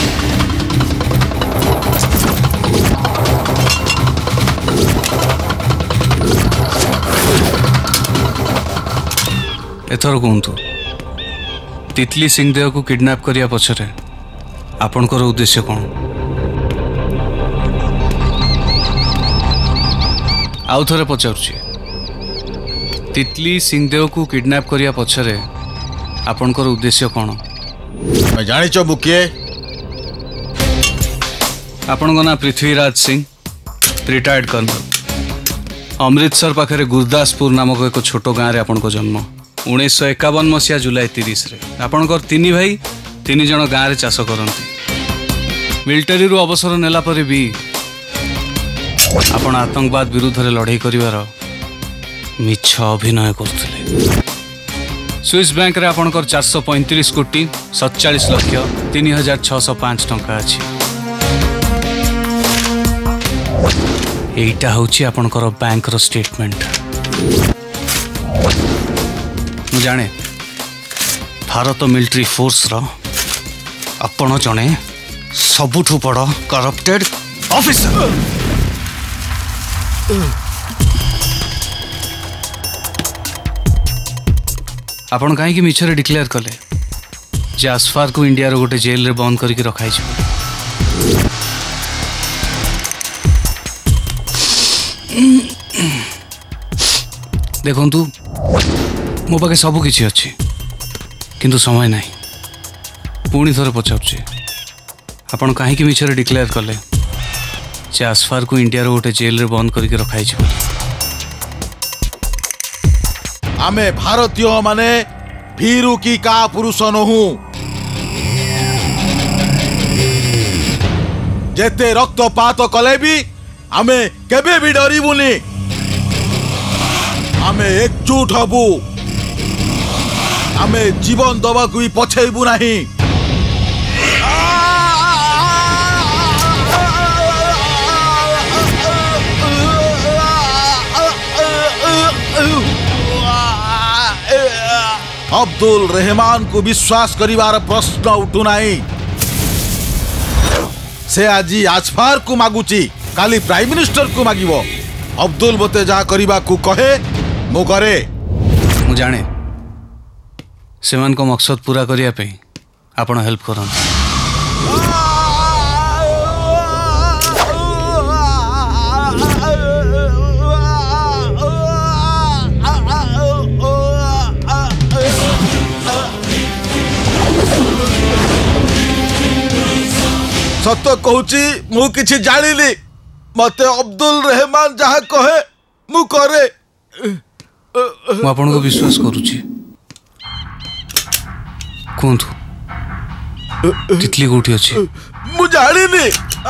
एथर कहतु तितली सिंहदेव को किडनैप करिया पछरे आपणकर उद्देश्य कौन? आउ थे पचारुची तितली सिंहदेव को किडनैप करिया पछरे आपणकर उद्देश्य कौन? मैं जानिच बुके आपण ना पृथ्वीराज सिंह रिटायर्ड कर्नल अमृतसर पाखे गुरदासपुर नामक एक छोट गाँव में आपण जन्म 1951 मसीहा जुलाई 30 आपणकर 3 भाई 3 जन गाँव में चाष करती मिलिटारी रू अवसर नेला परे भी आपण आतंकवाद विरुद्ध लड़ाई करिवार मिछ अभिनय करथिले। स्विस बैंक रे आपणकर 435 कोटी 47 लक्ष 3605 टंका अछि। एटा होछि आपणकर बैंक रो स्टेटमेंट। मु जाने भारत मिलिट्री फोर्स रो आपण जने सबुठु बड़ करप्टेड ऑफिसर। आपण कहीं मिछरे डिक्लेयर कले जे आसफार को इंडिया रो गोटे जेल रे बंद करके रखाई छ। देखंतु मो पाखे सब किछि अछि किंतु समय नाही। पुणी थरे पचाउछि आपण काहे कि मिछरे डिक्लेयर कले जे आसफार को इंडिया रो गोटे जेल रे बंद करके रखाई छ। आमे भारतीय माने भीरु की का पुरुष नहु। जेते रक्तपात कले भी आमे केबे भी डरिबुनी। आमे एकजुट हबु। आमे जीवन दबा को भी पछेबु नाही। अब्दुल रहमान को विश्वास करिवार प्रश्न उठु नाही। से आज आसफार को मागुची काली प्राइम मिनिस्टर को मागिबो। अब्दुल मते जा करिबा को कहे मु करे। मु जाने सेमान को मकसद पूरा करिया पे आपण हेल्प करन। सत कहूची मु किछि जानिली। मते अब्दुल रहमान जहा कहे मु करे। मु आपण को विश्वास करूची। कोंथु तितली कोठी अछि मु जानिली।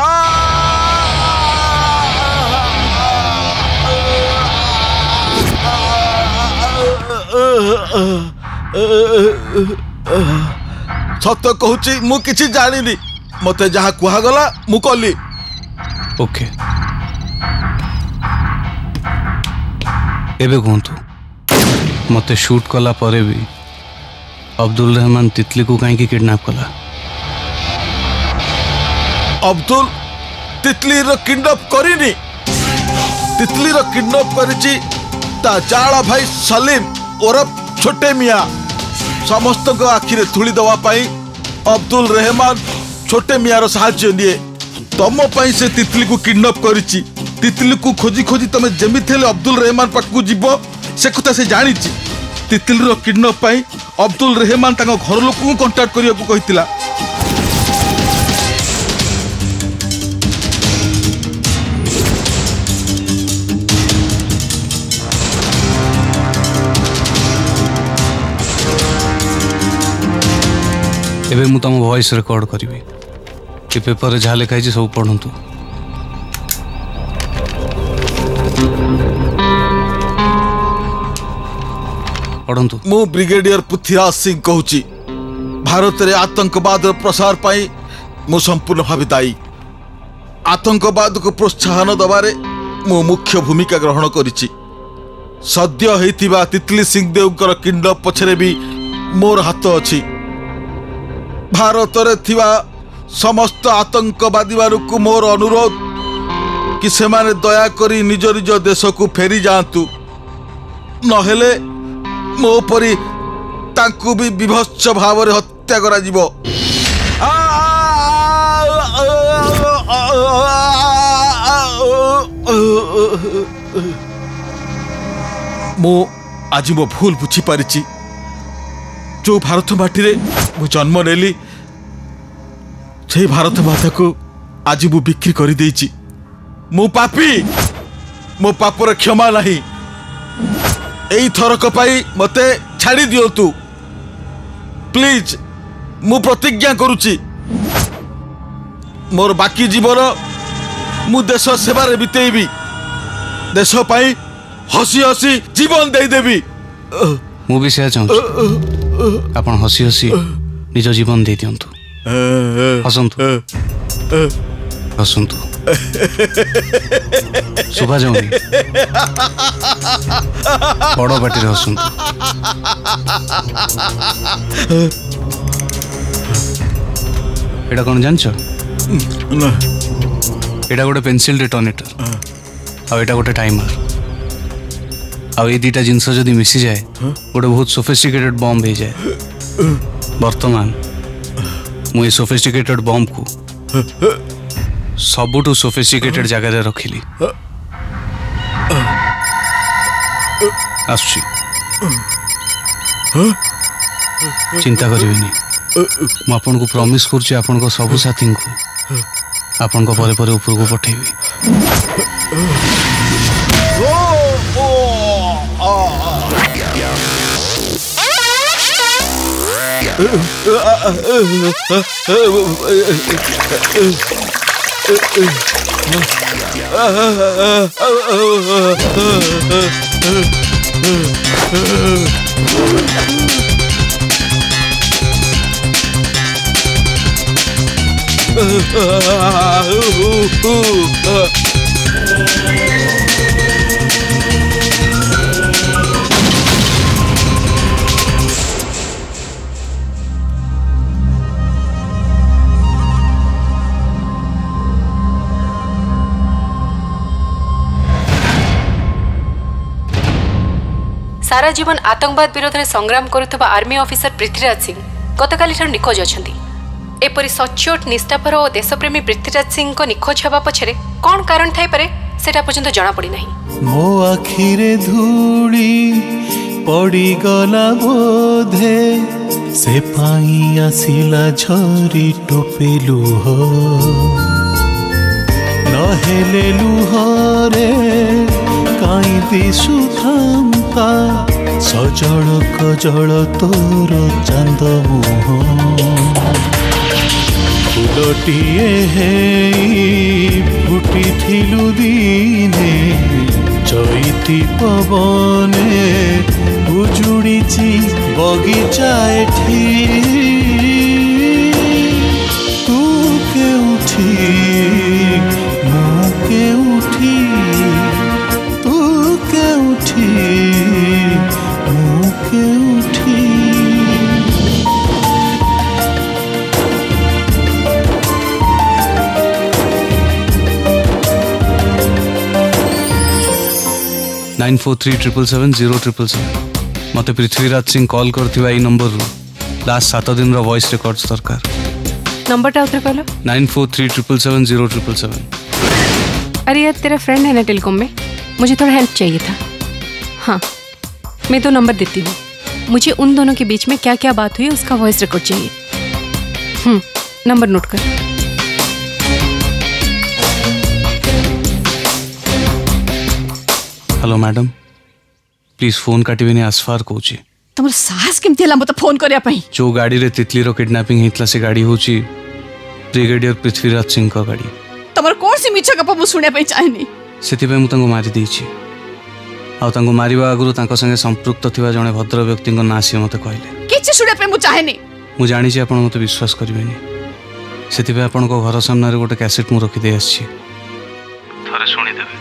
सत कहूची मु किछि जानिली। मते जहा कुहा गला मु कली। ओके एबे कोंथु मते शूट कला परे भी अब्दुल रहमान तितली को काहे की किडनैप कला। अब्दुल तितली रो किडनैप करिनी। तितली रो किडनैप करिची ता जाड़ा भाई सलीम ओरफ छोटे मियां। समस्त को आखिरे थुली दवा पाई अब्दुल रहमान छोटे मियार साहाय्य निये। तम पाई से तितली को किडनैप करिची। तितली को खोजी खोजी तमे जेमिति हेले अब्दुल रहमान पाखु जीवो से कथा से जानिची। तितली रो किडनैप पाई अब्दुल रहमान तांको घर लोक को कांटेक्ट करिया को कहितिला। एबे मु तम वॉइस रिकॉर्ड करिवे। के पेपर जहा लिखाई सब पढ़ंतु। पढ़ंतु। मु ब्रिगेडियर पृथ्वीराज सिंह कहूची भारत रे आतंकवाद प्रसार पाई मु संपूर्ण भाव दायी। आतंकवाद को प्रोत्साहन दबारे मु मुख्य भूमिका ग्रहण करिची। सद्य हेतिबा तितली सिंह देवकर किडनैप पछरे भी मोर हाथ अछि। भारत रे थिबा समस्त आतंकवादी मानकु मोर अनुरोध कि सेमाने दया करी निज निज देश को फेरी जातु। नहेले मो परी तांकु भी विभत्स भाव रे हत्या करा जीवो। मो आज मो भूल बुझी पारिची। जो भारत माटी रे मु जन्म नेली से भारत माता को आज मु बिक्री कर देइची। मु पापी। मो पापर क्षमा नहीं। एई थरक पाई मते छाड़ी दियंतु प्लीज। मु प्रतिज्ञा करूची मोर बाकी जीवन मु देश सेवा रे बितेइबी। देश पाई हसी हसी जीवन दे देबी। मु भी से चाहूँ आपण हसी हसी निज जीवन दे दियंतु। हसंतु हसंतु सुभा जाऊनी बड़ पाटी हसंतु। एटा कौन जानछ? एटा गोटे पेंसिल डिटोनेटर आ एटा गोटे टाइमर। आ ये जिनस जदि मिसी जाए गोटे बहुत सोफिस्टिकेटेड बॉम्ब हो जाए। वर्तमान मुझे सोफिस्टिकेटेड बम को सबुठू सोफिस्टिकेटेड जगह रखिली आसुची चिंता करिवेनी मु आपन को प्रॉमिस करछि आपन को सब साथी को आपन को परे परे ऊपर को पठेबी सारा जीवन आतंकवाद विरोध में संग्राम करुवा आर्मी ऑफिसर पृथ्वीराज सिंह गतकाली निखोज अच्छा एपरी सचोट निष्ठापर और देशप्रेमी पृथ्वीराज सिंह को निखोज होगा पछरे कौन कारण थाई पारे सेटा पर्यंत जना पड़ी नहीं। मो आखिरे धूली पड़ी गला बोधे से पाई आसिला झरी टोपे लुह नहेले लुह रे काई दिशु थांता सजल कजल तोर चांद मुह फुलटिए फुटी थिलु दिने चैती पवने उजुड़ीची बगीचा एठी तू केउठी मु केउठी तू केउठी मु केउठी। नाइन 94377077 मते पृथ्वीराज सिंह कॉल करथिबा ई नंबर रु लास्ट 7 दिन रो वॉइस रिकॉर्ड्स दरकार नंबर टा उतर कहलो 94377077। अरे यार तेरा फ्रेंड है ना टेलीकॉम में मुझे थोड़ा हेल्प चाहिए था। हाँ मैं तो नंबर देती हूँ मुझे उन दोनों के बीच में क्या क्या बात हुई उसका वॉइस रिकॉर्ड चाहिए। नंबर नोट कर। हेलो मैडम प्लीज फोन काटिबेनी आसफार कहूची तुम साहस केमती हला मते फोन करिया पई जो गाड़ी रे तितली रो किडनैपिंग हितला से गाड़ी होची ब्रिगेडियर पृथ्वीराज सिंह का गाड़ी तमर कोन सी मिछ गप मु सुने पई चाहेनी सेति पे मु तंगो मारी देछि आ तंगो मारिबा आगुरु तांको संगे संपृक्त थिबा जणे भद्र व्यक्ति को नासी मते कहले किछ सुने पे मु चाहेनी मु जानि छी आपण मते विश्वास करिवेनी सेति पे आपण को घर सामने रे गोटे कैसेट मु रखि दे आछि थरे सुनि देबे।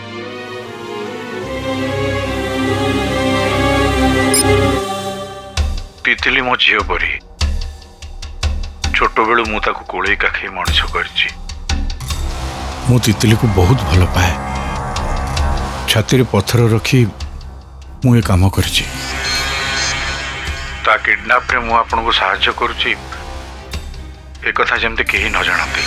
तितली मो झील परी छोट बेलू मु ताकू कोड़े काखे मनीष करछि मु तितली को बहुत भल पाए छाती रे पत्थर रखी मु ये काम करछि ता किडनैप रे मु आपन को सहायता करछि ए कथा जेमते केही न जानते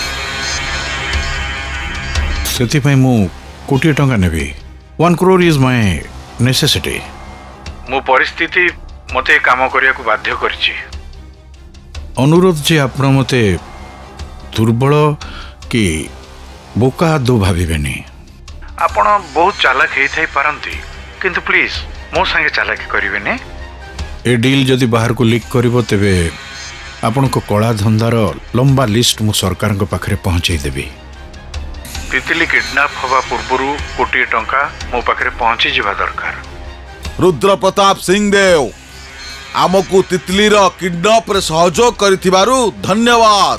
सेति पई मु कोटी टंका नेबी 1 करोड़ इज माय नेसेसिटी मो परिस्थिति मते काम करिया को बाध्य करछि अनुरोध जे आपण मते दुर्बल कि बोका दो भाबिबेनी आपण बहुत चालाक हेई थाई पारंती किंतु प्लीज मो संगे चालाकी करिवेनी ए डील जदि बाहर को लीक करिवो तेबे आपण को कला धंदार लंबा लिस्ट मु सरकार को पाखरे पहुंचाई देबी तितली किडनैप होबा पूर्वरु कोटी टंका मो पाखरे पहुंची जिबा दरकार। रुद्र प्रताप सिंह देव आमको तितली रो किडनैप रे सहयोग करिथिबारु धन्यवाद।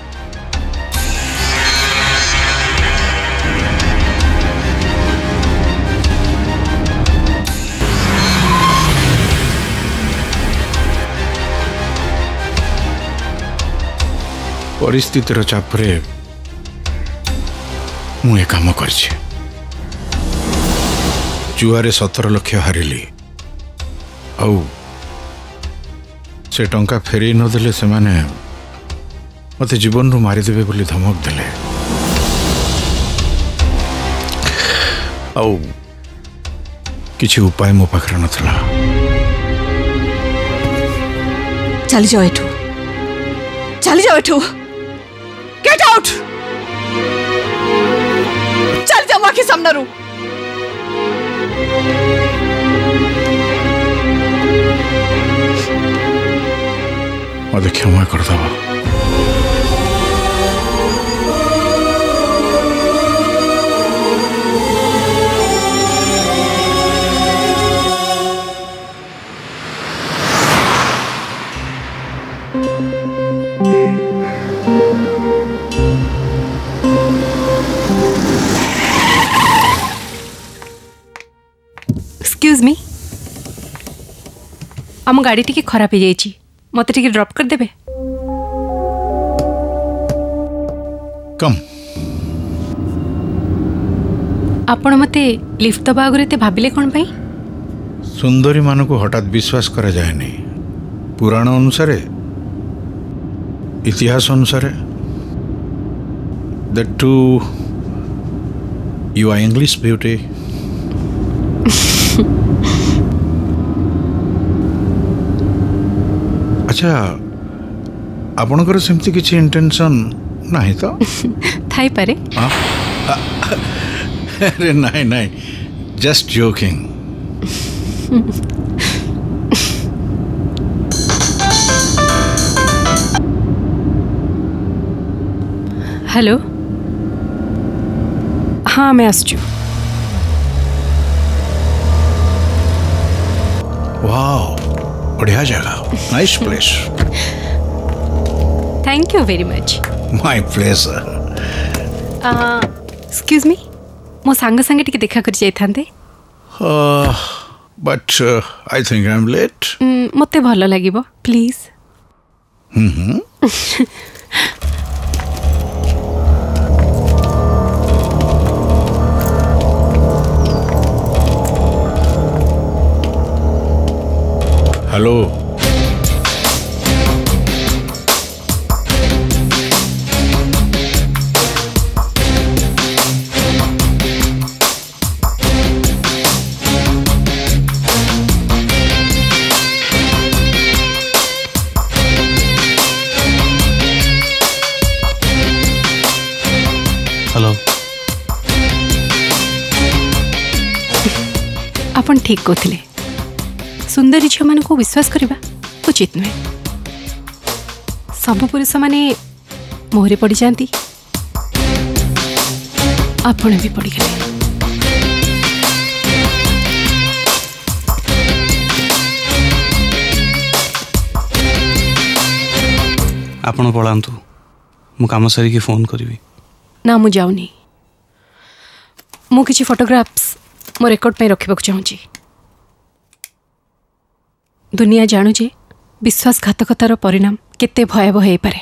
परिस्थितिर चापरे मु ए काम करछि जुआरे 17 लाख हारिली आउ से टंका फेरी नदेले से माने मत जीवन रू मारिदेवे बोली धमक देले आउ किसी उपाय मो पाखरे नथला। चली जाओ एठू, चली जाओ एठू, गेट आउट, चल जाओ आखि सामने रू। मत क्षमा कर दबा। एक्सक्यूज मी, आम गाड़ी टी खराब हो जाइए, मत टी ड्रॉप कर देबे। कम आपण मते लिफ्ट दबा आगरे ते भाबिले कोन पई? सुंदरी मान को हठात विश्वास करा जाए नहीं। पुराण अनुसार इतिहास अनुसार that to you are English beauty. अच्छा आपणकर सेमती किसी इंटेंशन नहीं तो थाई पारे? अरे नहीं नहीं, जस्ट जोकिंग। हेलो, हाँ मैं आसचु। वाओ बढ़िया जगह, nice place. Thank you very much. My pleasure. Excuse me, मो सांग संगे टिके देखा कर जाई थांते। But I think I am late. मते भलो लागिबो प्लीज। Hello, hello. आपण ठीक कहते, सुंदरी झील मान को विश्वास करवा उचित नुहे। सब पुरुष माने मोहरे पड़ जाती, आपण भी पड़गले। आपण पलांतु, मु काम सारिकी फोन करी। ना मु जाऊनी, मु किछि फोटोग्राफ्स मो रेकॉर्ड पे रखा चाहूँगी। दुनिया जानू जे विश्वासघातकतार परिणाम केते भयावह हो पारे।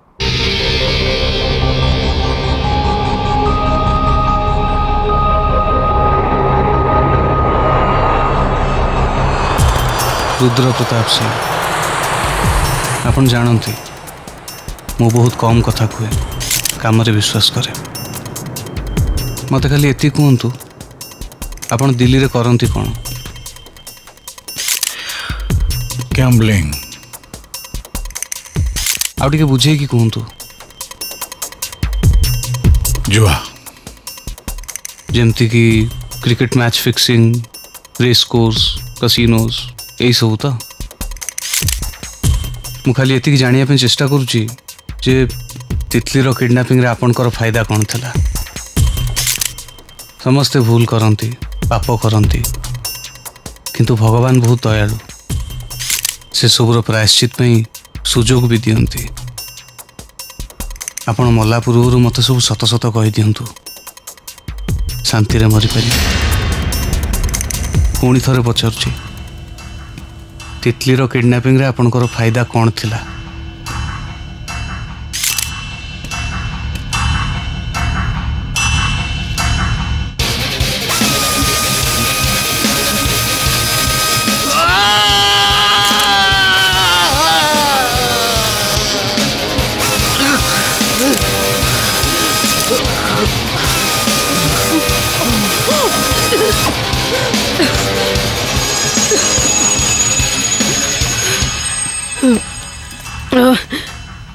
रुद्र प्रताप सिंह, आपण जानती मु बहुत कम कथा कहे, काम रे विश्वास करे। मत खाली एति कहतु, आपण दिल्ली रे करंती कौन? गैम्बलिंग। आउ टिके बुझे कि कहतु। जुआ, जेमती कि cricket match fixing, race course, casinos, यही सब तो। मु खाली एति जानिया पे चेष्टा करुची जे तितलीर किडनैपिंग रे आपनकर फायदा कौन थिला। समस्ते भूल करती, पाप करती, किंतु भगवान बहुत दयालु, से सबुर प्रायश्चित पई सुजोग भी दियंती। आपण मला पूर्व मत सब सत सत कही दिंतु, शांति रे मरी पारि। पुणी थरे पचारुची, तितलीर किडनैपिंग रे आपनकर फायदा कौन थिला?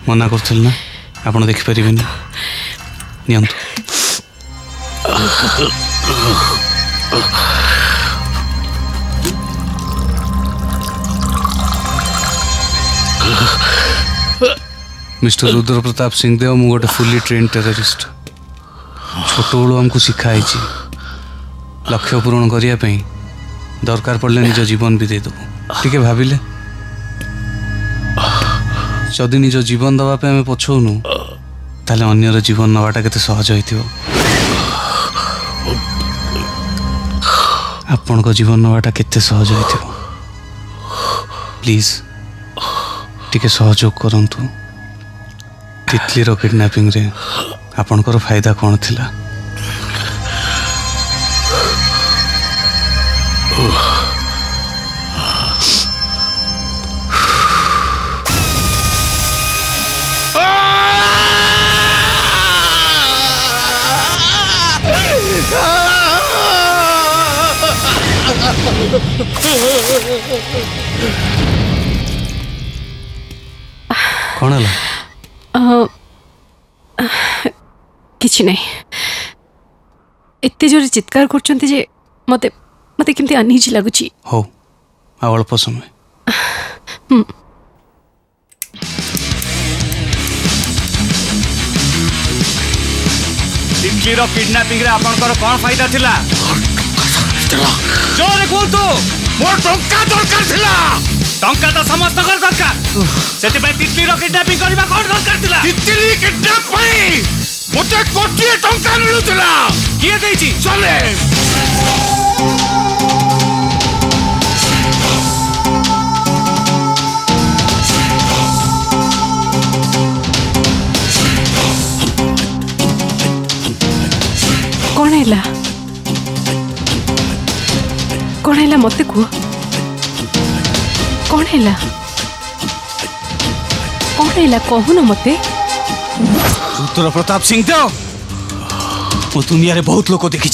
मना करथिल ना आपण देखि परिबेनी नियंतु मिस्टर रुद्र प्रताप सिंहदेव मु गोटे फुली ट्रेन टेररिस्ट छोट बेलू आमको शिखाई लक्ष्य पूरण करने दरकार पड़े निज जीवन भी देदेबू टे भाविले जदि निज जीवन दवापे आम पछौनु ताले अन्यर जीवन नवाटा केते सहज होइथिबो आपण को जीवन नवाटा केते सहज होइथिबो प्लीज टिके सहयोग करंतु तितली रो किडनैपिंग रे आपनकर फायदा कौन थिला कौन है किछि नहीं एते जोर चित्कार करचंती जे मते मते केमती अनइजी लागुची हो आ अल्प समय तितली रो किडनैपिंग रे आपनकर कोन फायदा थिला जोरे कोंतु मोर टंका दरकार थिला टंका तो समस्त कर दरकार सेति पे तितली रो किडनैपिंग करबा कोन दरकार थिला तितली किडनैप पई मोटे कोटी टंका मिलुतला किए देछि चले कौन है मत कह कौन है कहून मत रुद्र प्रताप सिंहदेव मो दुनिया रे बहुत लोक देखी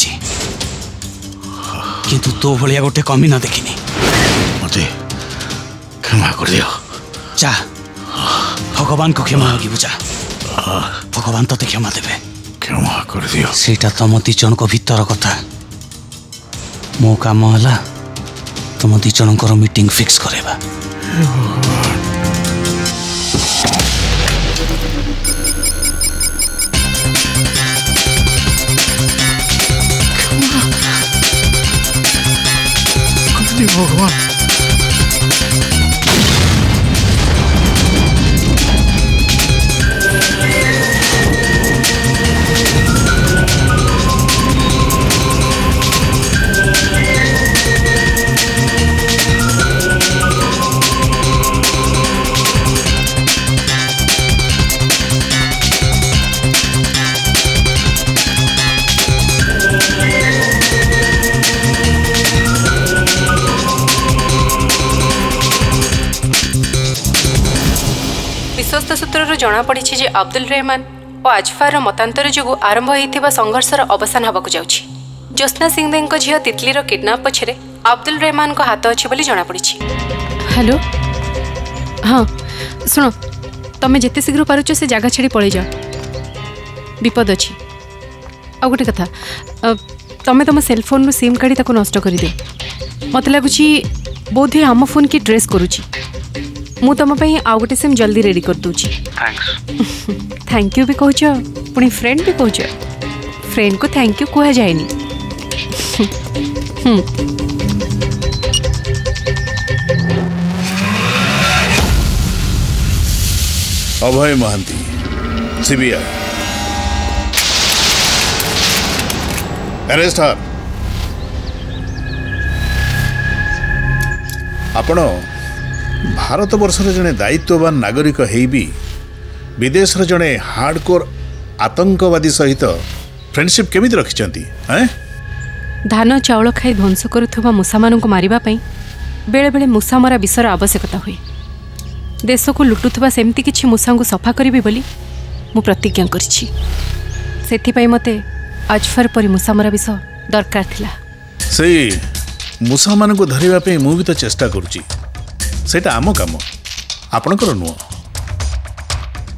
किंतु तो भलिया गोटे कमी न देखिनी मते क्षमा कर दियो जा भगवान को क्षमा मांगी बुझा भगवान तो क्षमा देवे क्षमा कर दियो सेटा तुम दी जन को भीतर कथा मो काम है तुम दी जनकर मीटिंग फिक्स करेबा भगवान विश्वस्त सूत्र जना पड़ी जे अब्दुल रहमान और आजफार मतांतर जो आरंभ होता संघर्षर अवसान होगा जाऊँगी ज्योत्ना सिंहदेव झील तितलीर किडनाप पछरे अब्दुल रहमान को हाथ अच्छे बोली जना पड़ी। हेलो हाँ शुण तुम्हें जिते शीघ्र पारुच से जगह छाड़ी पलि जाओ विपद अच्छी आ गोटे कथा तुम्हें तुम सेलफोन रु सिम काढ़ी नष्ट करदे मत लगुच बोधे आम फोन की ट्रेस करुच्ची मु तुम आउ गोटे सिम जल्दी रेडी कर दूची थैंक यू भी कहच पुणी फ्रेंड भी कहच फ्रेंड को थैंक यू कह जाएनी अभय महांती सीबीआई अरेस्ट हर आपण भारत वर्षर जड़े दायित्ववान नागरिक भी विदेश जड़े हार्डकोर आतंकवादी सहित फ्रेंडशिप केमिति रखिचंती धान चाउल खाई ध्वंस करुवा मूषा मानू मारिबा पई बेले बेले मूषा मरा विषर आवश्यकता हुए देश को लुटुवा सेमती किछि मूषा को सफा करी बोली मु प्रतिज्ञा करिछि सेथिपई मते आजफर परी मूषा मरा विष दरकार थिला से मूषा मान को धरिबा पई मु भी तो चेष्टा करुछि सेटा आम काम आपणकर नुह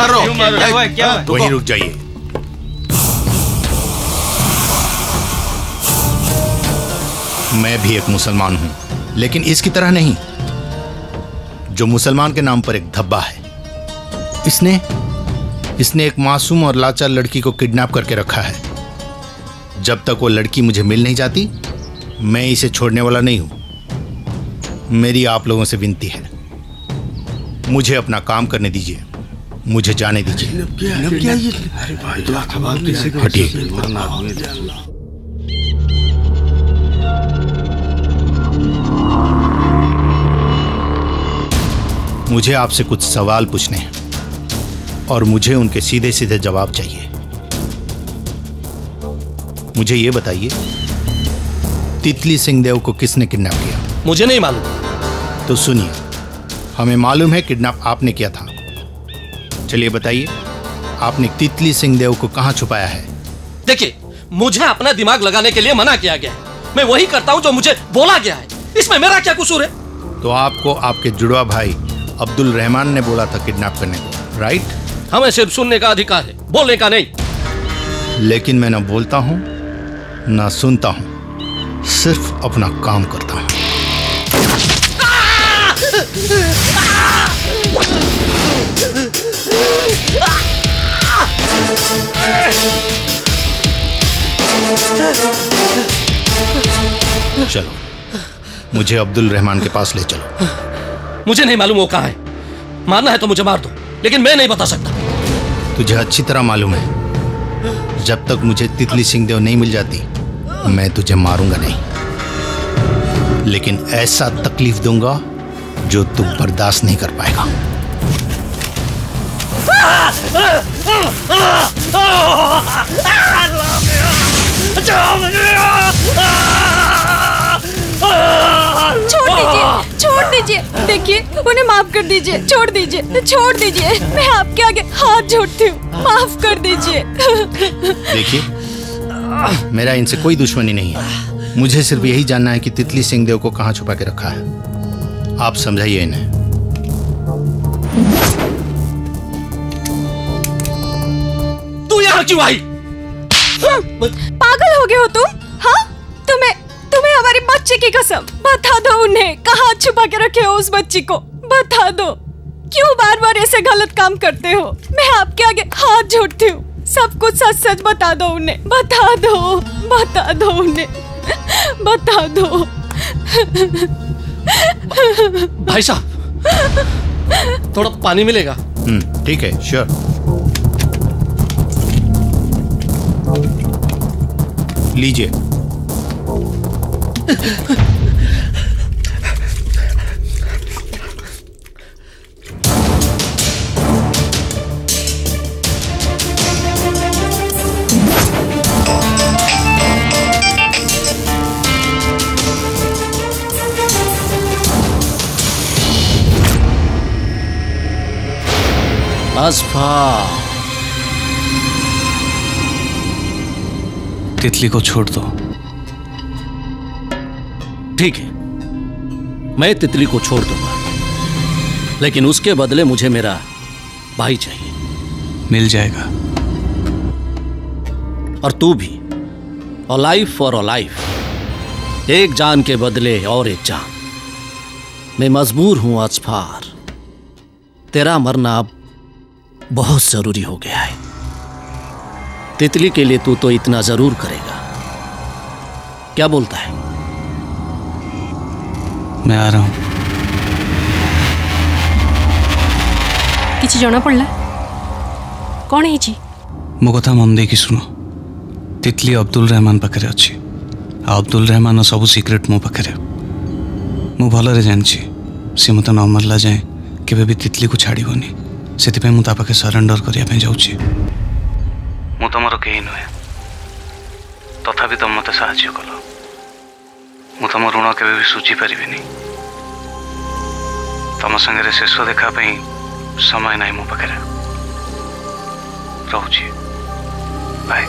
वहीं रुक जाइए। मैं भी एक मुसलमान हूं, लेकिन इसकी तरह नहीं जो मुसलमान के नाम पर एक धब्बा है। इसने एक मासूम और लाचार लड़की को किडनैप करके रखा है। जब तक वो लड़की मुझे मिल नहीं जाती, मैं इसे छोड़ने वाला नहीं हूं। मेरी आप लोगों से विनती है, मुझे अपना काम करने दीजिए, मुझे जाने दीजिए। हटिए। मुझे आपसे कुछ सवाल पूछने हैं और मुझे उनके सीधे सीधे जवाब चाहिए। मुझे ये बताइए, तितली सिंहदेव को किसने किडनैप किया? मुझे नहीं मालूम। तो सुनिए, हमें मालूम है किडनैप आपने किया था। चलिए बताइए, आपने तितली सिंहदेव को कहां छुपाया है? देखिए, मुझे अपना दिमाग लगाने के लिए मना किया गया है। मैं वही करता हूं जो मुझे बोला गया है। इसमें मेरा क्या कसूर है? तो आपको आपके जुड़वा भाई अब्दुल रहमान ने बोला था किडनैप करने को, राइट? हमें सिर्फ सुनने का अधिकार है, बोलने का नहीं। लेकिन मैं ना बोलता हूं ना सुनता हूं, सिर्फ अपना काम करता हूं। चलो, मुझे अब्दुल रहमान के पास ले चलो। मुझे नहीं मालूम वो कहाँ है। मारना है तो मुझे मार दो, लेकिन मैं नहीं बता सकता। तुझे अच्छी तरह मालूम है, जब तक मुझे तितली सिंहदेव नहीं मिल जाती, मैं तुझे मारूंगा नहीं, लेकिन ऐसा तकलीफ दूंगा जो तू बर्दाश्त नहीं कर पाएगा। छोड़ दीजिए, देखिए उन्हें माफ कर दीजिए, छोड़ दीजिए, मैं आपके आगे हाथ जोड़ती हूँ, माफ कर दीजिए। देखिए, मेरा इनसे कोई दुश्मनी नहीं है, मुझे सिर्फ यही जानना है कि तितली सिंहदेव को कहाँ छुपा के रखा है। आप समझाइए इन्हें। तू यहाँ क्यों आई? पागल हो गए हो तुम? हाँ, तुम्हें हमारी बच्ची की कसम, बता दो उन्हें कहाँ छुपा के रखे हो उस बच्ची को, बता दो। क्यों बार बार ऐसे गलत काम करते हो? मैं आपके आगे हाथ जोड़ती हूँ, सब कुछ सच सच बता दो उन्हें, बता दो उन्हें, बता दो। भाई साहब, थोड़ा पानी मिलेगा? ठीक है, श्योर। लीजिए। असफार, तितली को छोड़ दो। ठीक है, मैं तितली को छोड़ दूंगा, लेकिन उसके बदले मुझे मेरा भाई चाहिए। मिल जाएगा। और तू भी, a life for a life, एक जान के बदले और एक जान। मैं मजबूर हूं असफार, तेरा मरना अब बहुत जरूरी हो गया है। तितली के लिए तू तो इतना जरूर करेगा, क्या बोलता है? मैं आ रहा हूं। किसी जना पड़ला? कौन है जी? मो कथा मन देकी सुनो। तितली अब्दुल रहमान पाखे अच्छी। अब्दुल रहमान सब सिक्रेट मो पाखे। मु भलरे जानछि से मत न मरला जाए केबे भी तितली को छाड़ीबनी। से मु ता पाखे सरेंडर करिया जाऊँगी। मु तुमर कहीं नुहे, तथापि तुम मत साहाय्य कल। मु तुम ऋण केबे भी सुझी पारिबिनी। तुम संगे शेष देखा समय नहीं मो पाखे। रहुछि, बाय।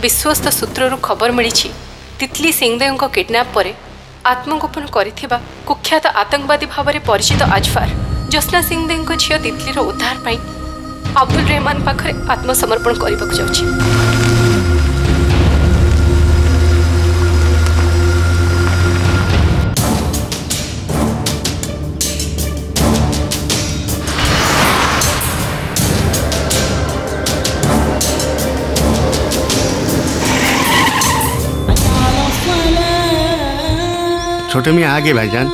विश्वस्त सूत्रରୁ खबर मिली तितली सिंहदेव को किडनैप पर आत्मगोपन करिथिबा कुख्यात आतंकवादी भाव में परिचित आजफार ज्योत्स्ना सिंहदेव को झील तितलीर उद्धार पाई अब्दुल रहमान पाखरे आत्मसमर्पण करने को जाउछि। छोटे मियाँ आ गए भाईजान।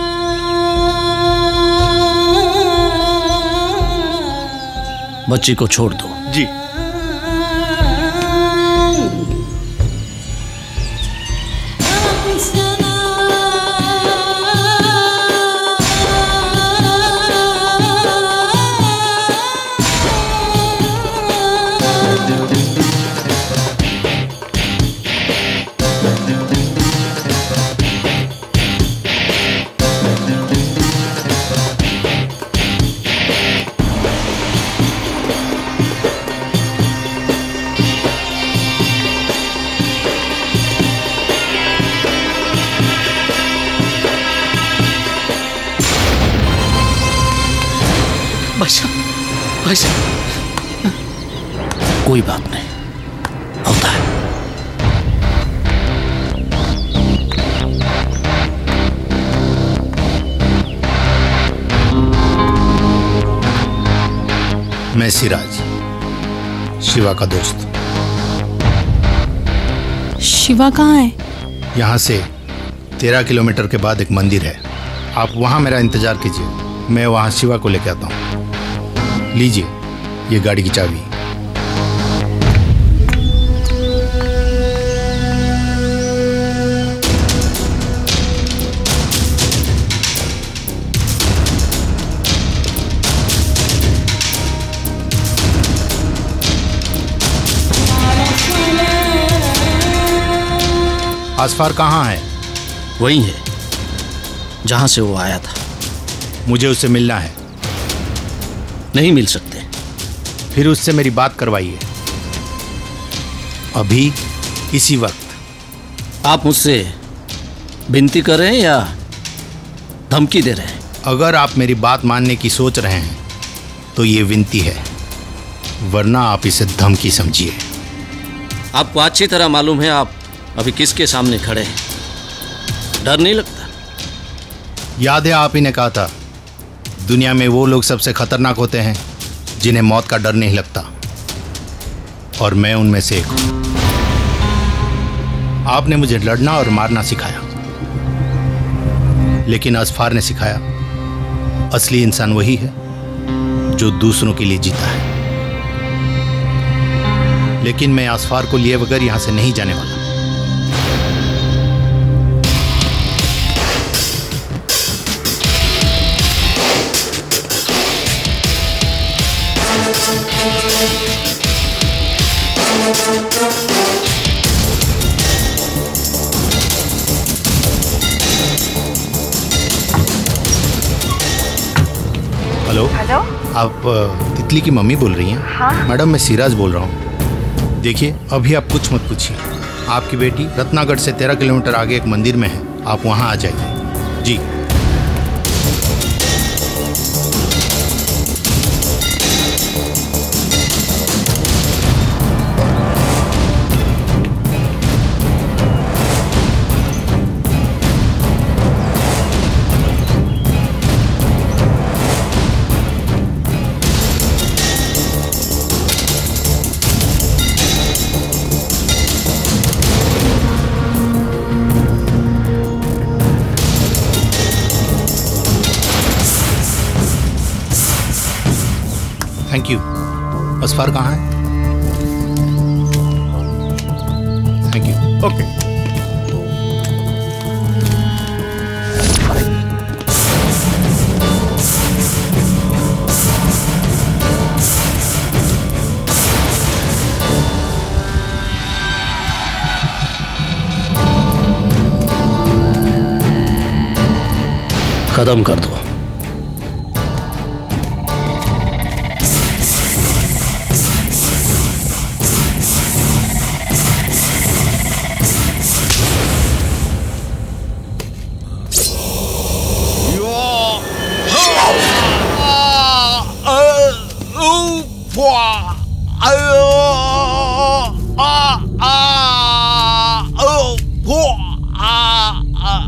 बच्ची को छोड़ दो। जी। कोई बात नहीं, होता है। मैं सिराज, शिवा का दोस्त। शिवा कहाँ है? यहाँ से 13 किलोमीटर के बाद एक मंदिर है, आप वहाँ मेरा इंतजार कीजिए, मैं वहाँ शिवा को लेके आता हूँ। लीजिए ये गाड़ी की चाबी। आसफार कहाँ है? वही है जहां से वो आया था। मुझे उससे मिलना है। नहीं मिल सकते। फिर उससे मेरी बात करवाइए, अभी इसी वक्त। आप मुझसे विनती कर रहे हैं या धमकी दे रहे हैं? अगर आप मेरी बात मानने की सोच रहे हैं तो ये विनती है, वरना आप इसे धमकी समझिए। आपको अच्छी तरह मालूम है आप अभी किसके सामने खड़े हैं। डर नहीं लगता? याद है आप ही ने कहा था दुनिया में वो लोग सबसे खतरनाक होते हैं जिन्हें मौत का डर नहीं लगता, और मैं उनमें से एक हूं। आपने मुझे लड़ना और मारना सिखाया, लेकिन असफार ने सिखाया असली इंसान वही है जो दूसरों के लिए जीता है। लेकिन मैं असफार को लिए बगैर यहां से नहीं जाने वाला। हेलो। हेलो, आप तितली की मम्मी बोल रही हैं? हाँ। मैडम मैं सिराज बोल रहा हूँ। देखिए अभी आप कुछ मत पूछिए, आपकी बेटी रत्नागढ़ से 13 किलोमीटर आगे एक मंदिर में है, आप वहाँ आ जाइए। जी। Thank you. असफार कहाँ है? Thank you. ओके। खत्म कर दो।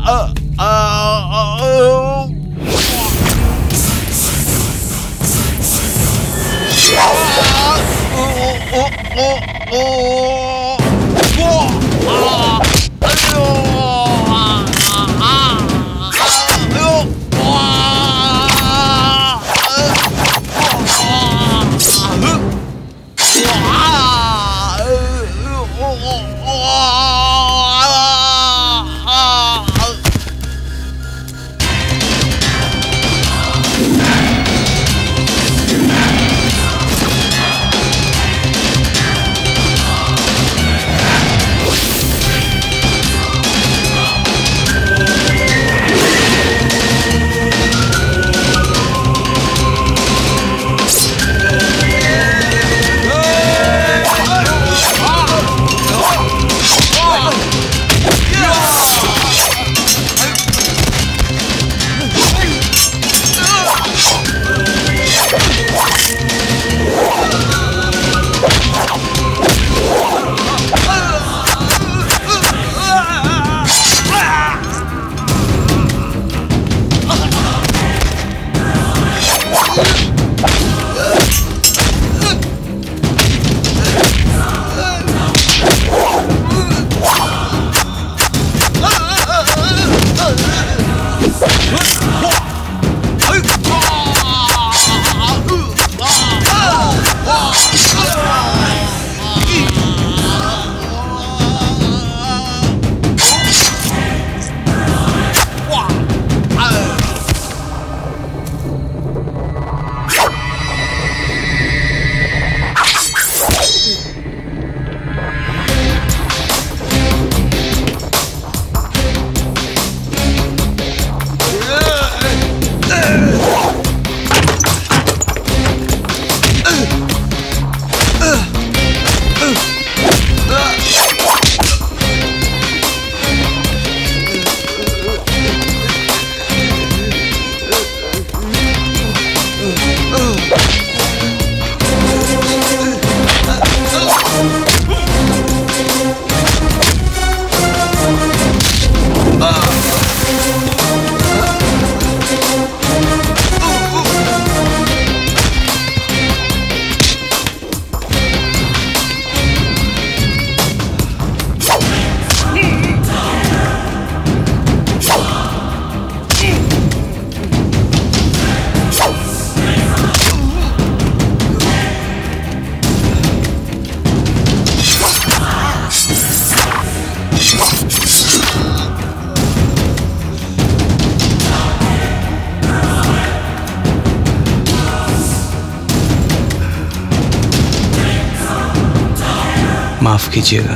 माफ कीजिएगा,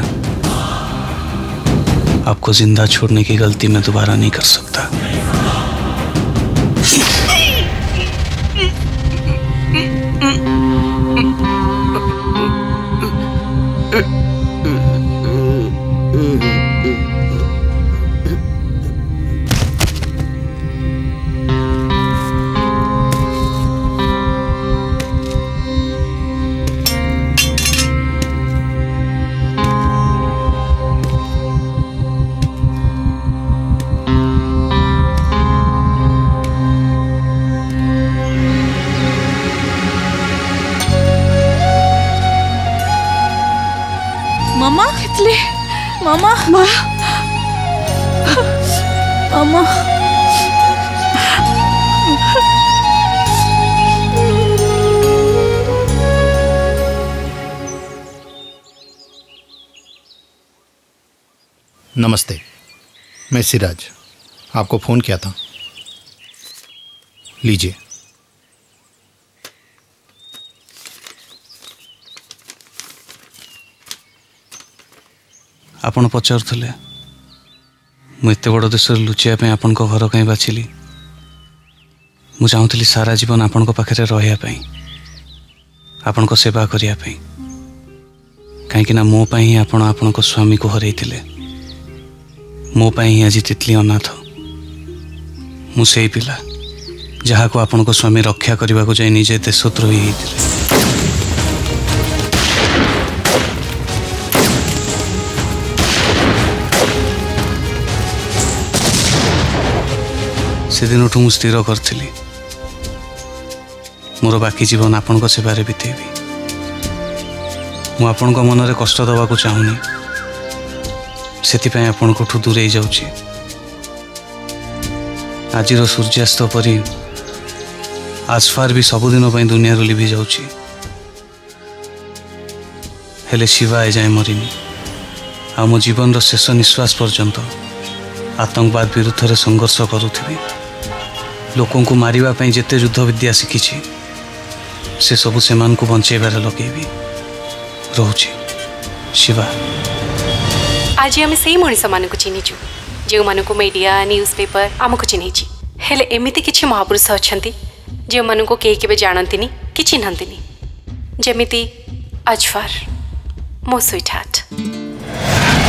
आपको जिंदा छोड़ने की गलती मैं दोबारा नहीं कर सकता। मामा तितली, मामा माँ, मामा नमस्ते, मैं सिराज, आपको फ़ोन किया था। लीजिए। आपण पचारुले मुझे बड़ देश लुचिया आपण घर कहीं बाछिली। मु चाहूली सारा जीवन आपण पाखे रही आपण सेवा करने कहीं मो ही आपण स्वामी को हर मो ही आज तितली अनाथ। मुझे पिला जहाँ को आपण स्वामी रक्षा करने को जाए निजे देशद्रोही होते। से दिन मु स्थिर करी मोर बाकी जीवन आपण सेवारे बीतेबी। मु आपण मनरे कष्ट दबा को चाहूनी से आपण दूरे जाऊँ। आज सूर्यास्त परी आज फार भी सबुदिन दुनिया लिभि जाऊँ। हेले शिवा एजाए मरीनी आ मो जीवन शेष निश्वास पर्यंत आतंकवाद विरुद्ध रे संघर्ष करुथि। लोकों को मारिबा जेते युद्ध विद्या शिखी से सबू से बंचेबार लगेबी। रोची शिवा। आज आम से मनीष मान को चिन्हीचु जो मानक मीडिया न्यूज पेपर आमको चिन्ही। हेले एमती किछि महापुरुष अच्छा जो मानक कई केबे जानती कि चिन्हती जमीती अजफर मो स्वीट हार्ट।